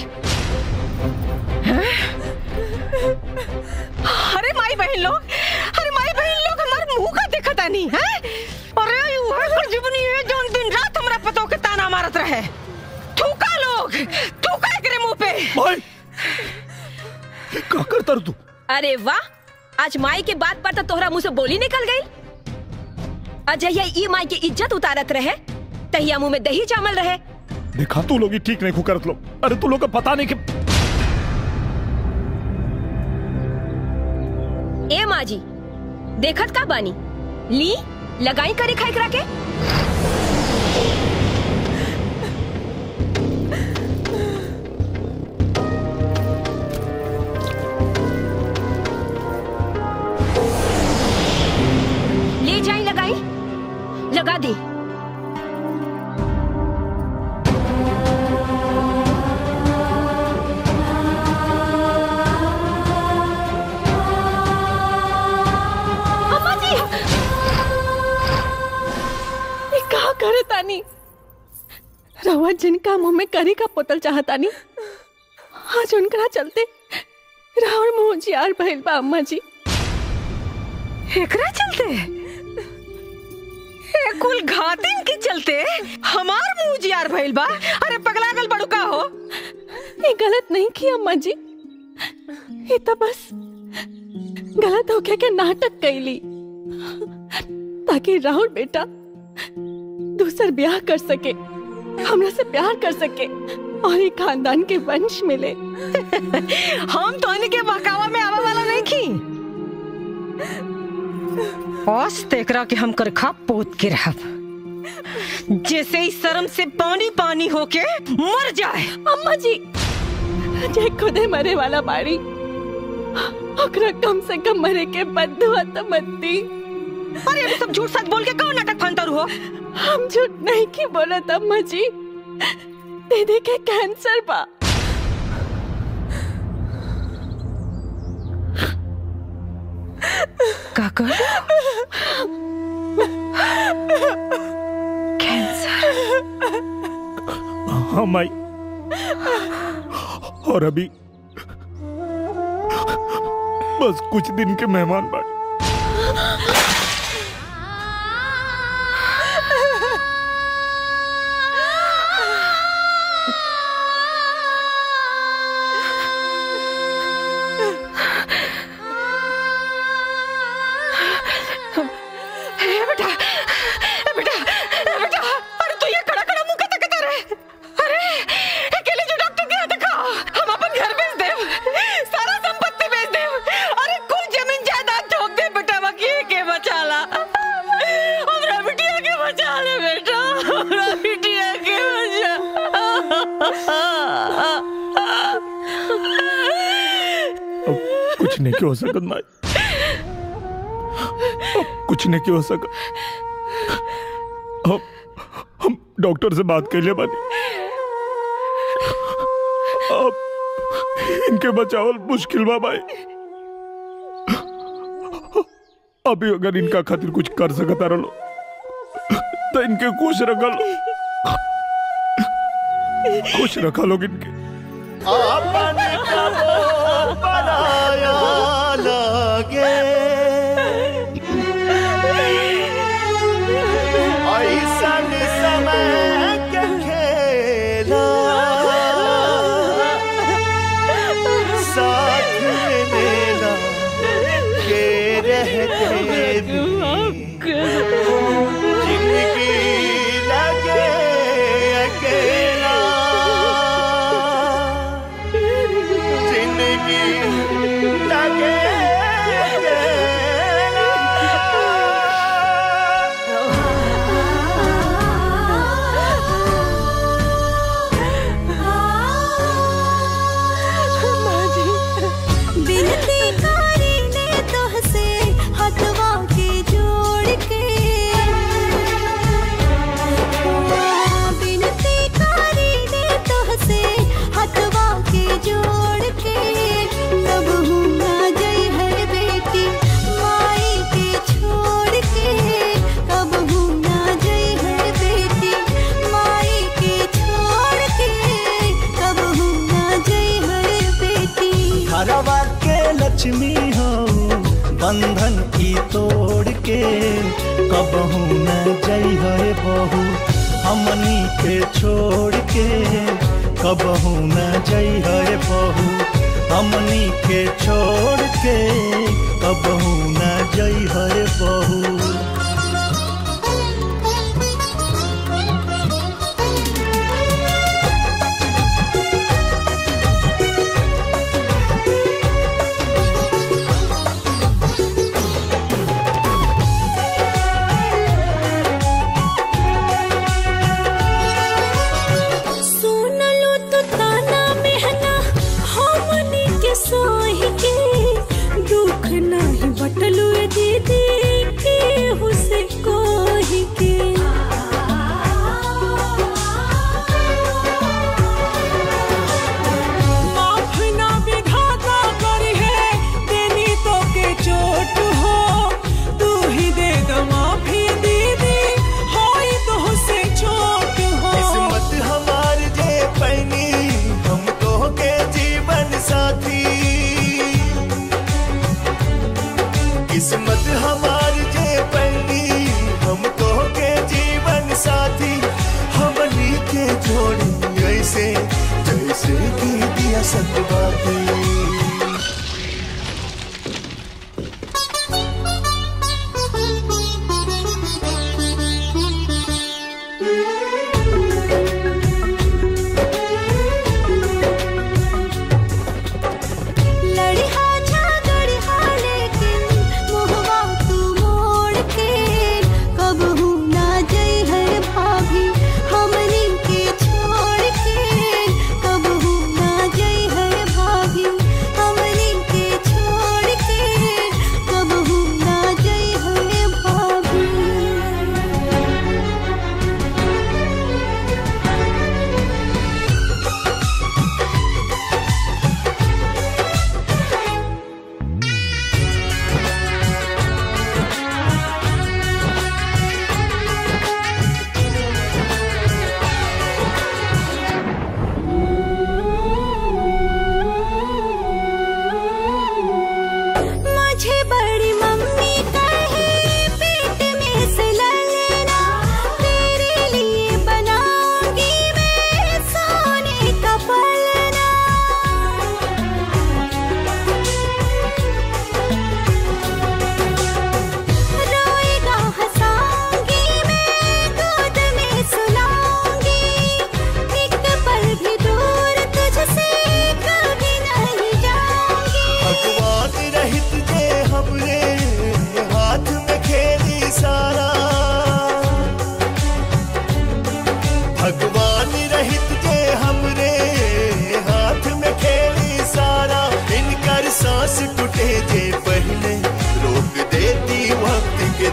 अरे माई बहन लोग, अरे माई बहन लोग हमारे मुंह का देखता नहीं है। अरे वह जीवनी है जो दिन रात हमारा पतों के ताना मारत रहे। थूका लोग, थूका एकरे मुंह पे। भाई क्या करता रू तू? अरे वाह, आज माई के बात पर तो तोहरा मुंह से बोली निकल गई। अजय ई माई की इज्जत उतारत रहे, तहिया मुंह में दही चावल रहे। देखा तू लोग ही ठीक नहीं करत लो। अरे तू लोग का पता नहीं कि ए माँ जी देखत का बानी, ली लगाई करे खाई करा के। ले जाई लगाई, लगा दी। करे तानी रवा जिनका मुंह में करी का पोतल चाहतानी, आज उनकरा चलते रावण मुंह जियार भइल बा। अम्मा जी एकरा चलते, ए कुल घातिन के चलते हमार मुंह जियार भइल बा। अरे पगलागल बड़ू का हो? ये गलत नहीं की अम्मा जी, ये तो बस गलत होके के नाटक कैली ताकि राहुल बेटा दूसर ब्याह कर सके, हमरा से प्यार कर सके और एक खानदान के वंश मिले। हम तो इनके बहकावा में आवा वाला नहीं की। औस तेकरा के हम कर खा पोत के रहब, जैसे ही शर्म से पानी पानी होके मर जाए। अम्मा जी जे खुदे मरे वाला बाड़ी, ओकरा कम से कम मरे के बदुआ तो मत दी। अरे अभी सब झूठ सच बोल के कौन नाटक फंतर हो? हम झूठ नहीं की बोला अम्मा जी, दीदी के कैंसर बा। काका कैंसर? हाँ माई, और अभी बस कुछ दिन के मेहमान बाकी। कुछ नहीं हो सकता, कुछ नहीं हो सका। हम हम डॉक्टर से बात कर लिया बानी, अब इनके बचावल मुश्किल बा भाई। अभी अगर इनका खातिर कुछ कर सकता रहो तो इनके खुश रखा लो, खुश रखा लोग इनके। अपन कबो पराया लागे, ऐसन समय के खेला साथ में लेला के रहते भी जिंदगी लगे अकेला, जिंदगी लगे बिनती कारी ने तोहसे हथवा के जोड़ के, बिनती कारी ने तोहसे हथवा के जोड़ के, कब हूँ ना जई है बेटी माई के छोड़ के, कब हूँ ना जई है बेटी माई के छोड़ के, कब हूँ ना जई है बेटी। घरवा के लक्ष्मी हो बंधन की तोड़ के, कबहू न जई है बहू हमनी के छोड़ के, कबहू न जई है बहू हमनी के छोड़ के, कबहू न जई है बहू। सुनलू तो ताना महना हमनी के सोही के, दुख नहीं बटलू दीदी के हुसे कोही के। माफ ना विधाता करी है देनी तो के चोट हो, तू ही दे दो माफी दीदी होई तो हुसे चोट हो। किस्मत हमार जे पैनी हमको के जीवन साथी, किस्मत हमार जे पैनी हमको के जीवन साथी, हमनी के जोड़ी ऐसे जैसे की दिया सतबाती। लड़िहा झगड़िहा लेकिन मोहवा तू मोड़ के, कब हूँ ना जई है भाभी हमनी के छोड़ के, कब हूँ ना जई है भाभी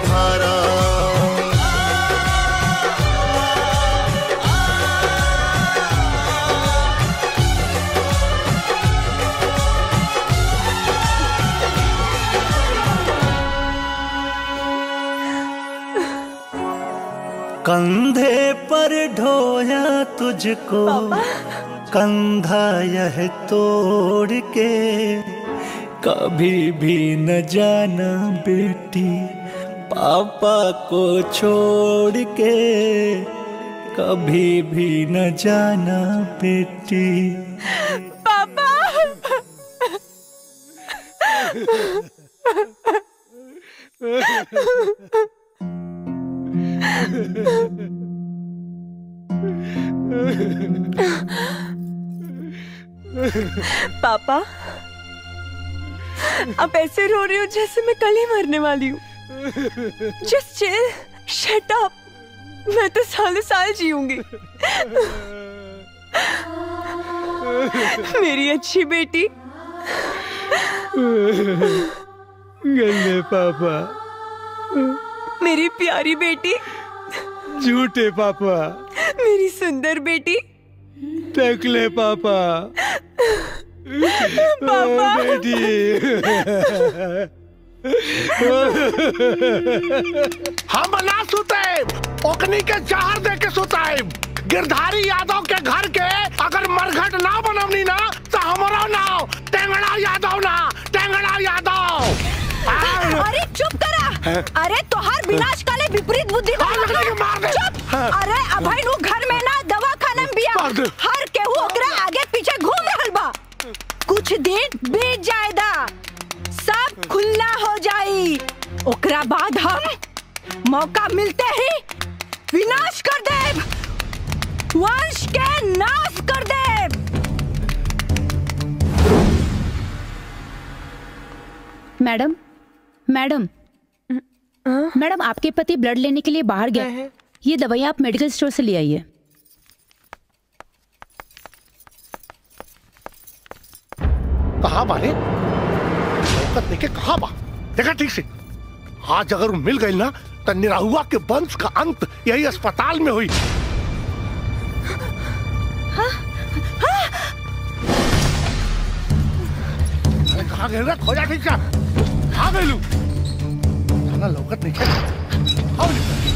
धारा। कंधे पर ढोया तुझको कंधा यह तोड़ के, कभी भी न जाना बेटी पापा को छोड़ के, कभी भी न जाना बेटी। पापा पापा आप ऐसे रो रहे हो जैसे मैं कल ही मरने वाली हूँ। जस्ट चिल, शट अप, मैं तो सालों साल जीऊंगी। मेरी अच्छी बेटी। गंदे पापा, मेरी प्यारी बेटी। झूठे पापा, मेरी सुंदर बेटी। टकले पापा, पापा बेटी। हम ना सुते, ओकनी के जहर दे के सुताए। गिरधारी यादव के घर के अगर मरघट ना बनवनी ना तो हमारा नाम टेंगड़ा यादव ना, टेंगड़ा यादव। अरे चुप करा। अरे तोहार विनाश काले विपरीत बुद्धि का चुप। अरे अभय नु घर में ना दवा खाना में बिया, हर केहू ओकरा आगे पीछे घूम रहल बा। कुछ दिन बीत जाएदा, सब खुला हो जाई। ओकरा बाद हम मौका मिलते ही विनाश कर देव, वंश के नाश कर देव। मैडम मैडम मैडम आपके पति ब्लड लेने के लिए बाहर गए। ये दवाई आप मेडिकल स्टोर से ले आइए। कहाँ बारे औकत देखे कहाँ बा, देखा ठीक से। आज अगर मिल गई ना तो निराहुआ के वंश का अंत यही अस्पताल में हुई। हाँ? हाँ? अरे कहाँ गए रे, खोजा ठीक से। कहाँ गए लू? जाना लौकत नहीं है। आओ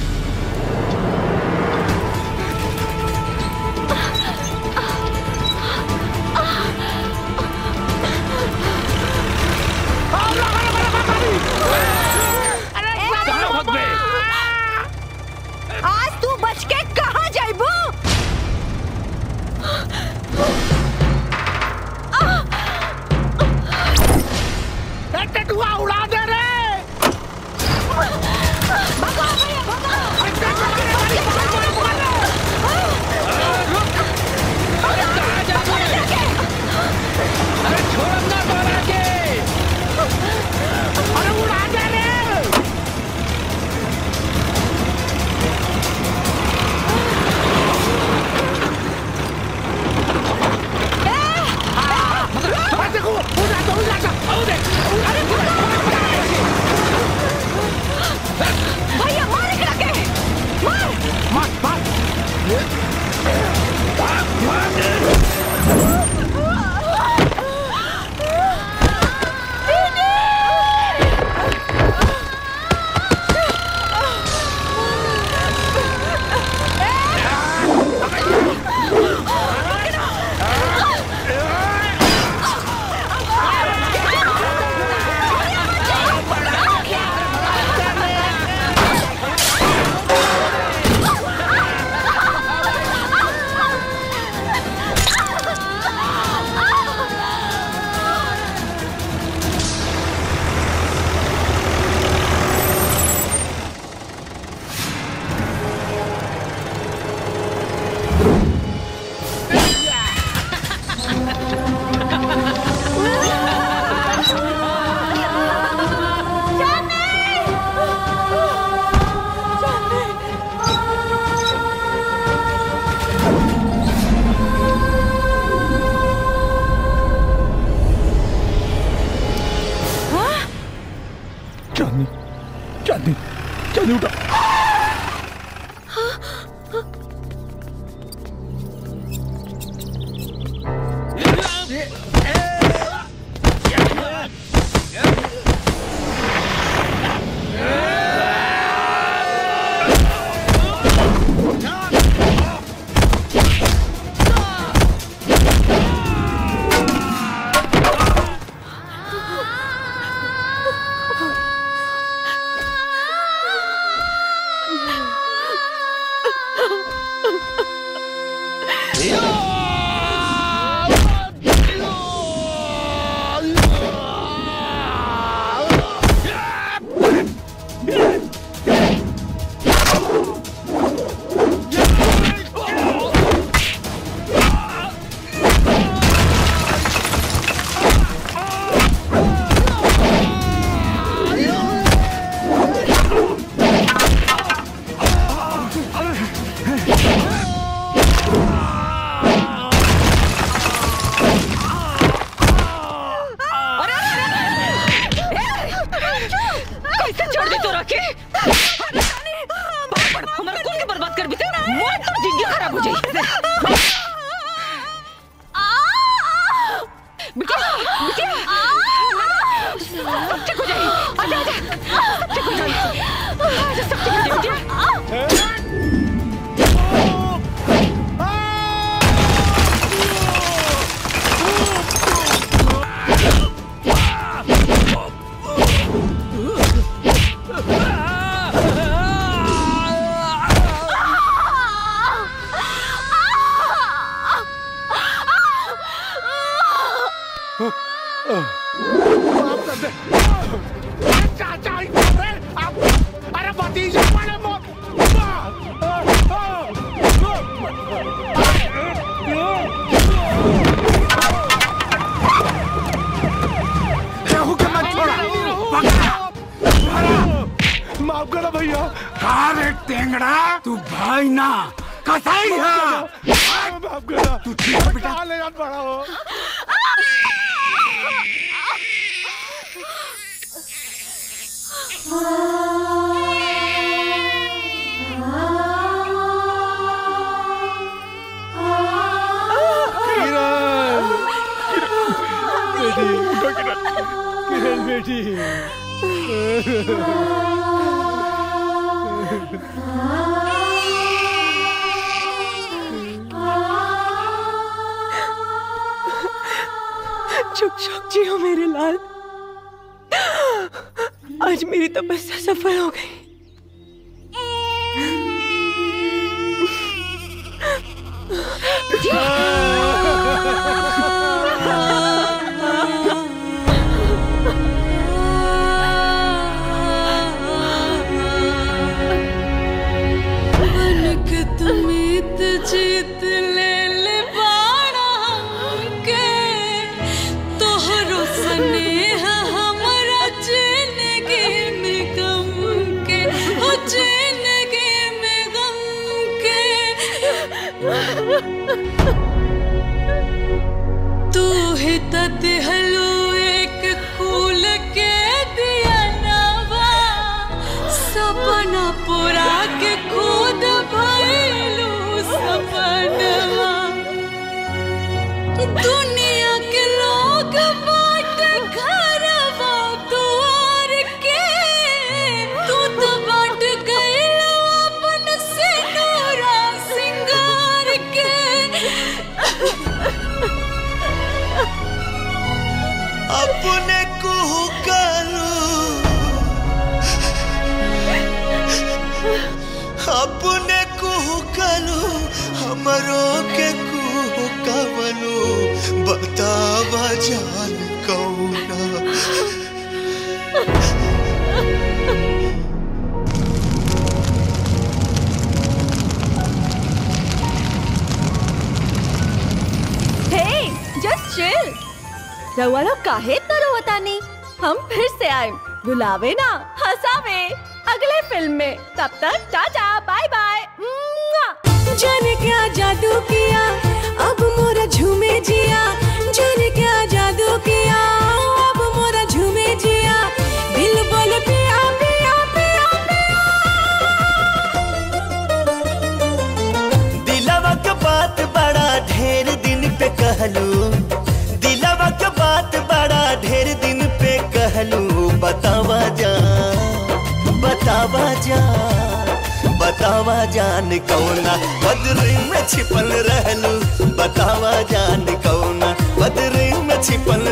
आज तू बच के कहाँ जाइबू? टटुआ उड़ा दे रे। चल उठा। माफ करो भैया। अरे टेंगड़ा तू भाई ना कसाई है। माफ करो। तू ठीक है बेटा? ले जान पड़ा हो। किरण बेटी चुप चुप जियो मेरे लाल। आज मेरी तपस्या सफल हो गई। जीत ले ले बाड़ा के तोहरो स्नेह हमरा जिंदगी में गम के हो जिंदगी में गम के तू ही तहलो एक फूल के दिया नवा सपना पूरा के खुद भइलू सपनवा दुनिया के लोग बाट घरवा दुआर के तू तो बाट गइल अपन सिंदूरा सिंगार के अपने कुहू करू अपने कुहू करू हमरो के कुहू कवनु बतावा जान कौना हे जस्ट चिल। रउआ लोग काहे इतना रोवतानी? हम फिर से आए, बुलावे ना हंसावे अगले फिल्म में। तब तक टाटा बाय बाय। जाने क्या जादू किया अब मोरा झूमे जिया, जाने क्या जादू किया अब मोरा झूमे जिया, दिल बोले पिया पिया पिया पिया। बतावा जान कौना बदरी में छिपल रहलू बतावा जान कौना बदरी में छिपल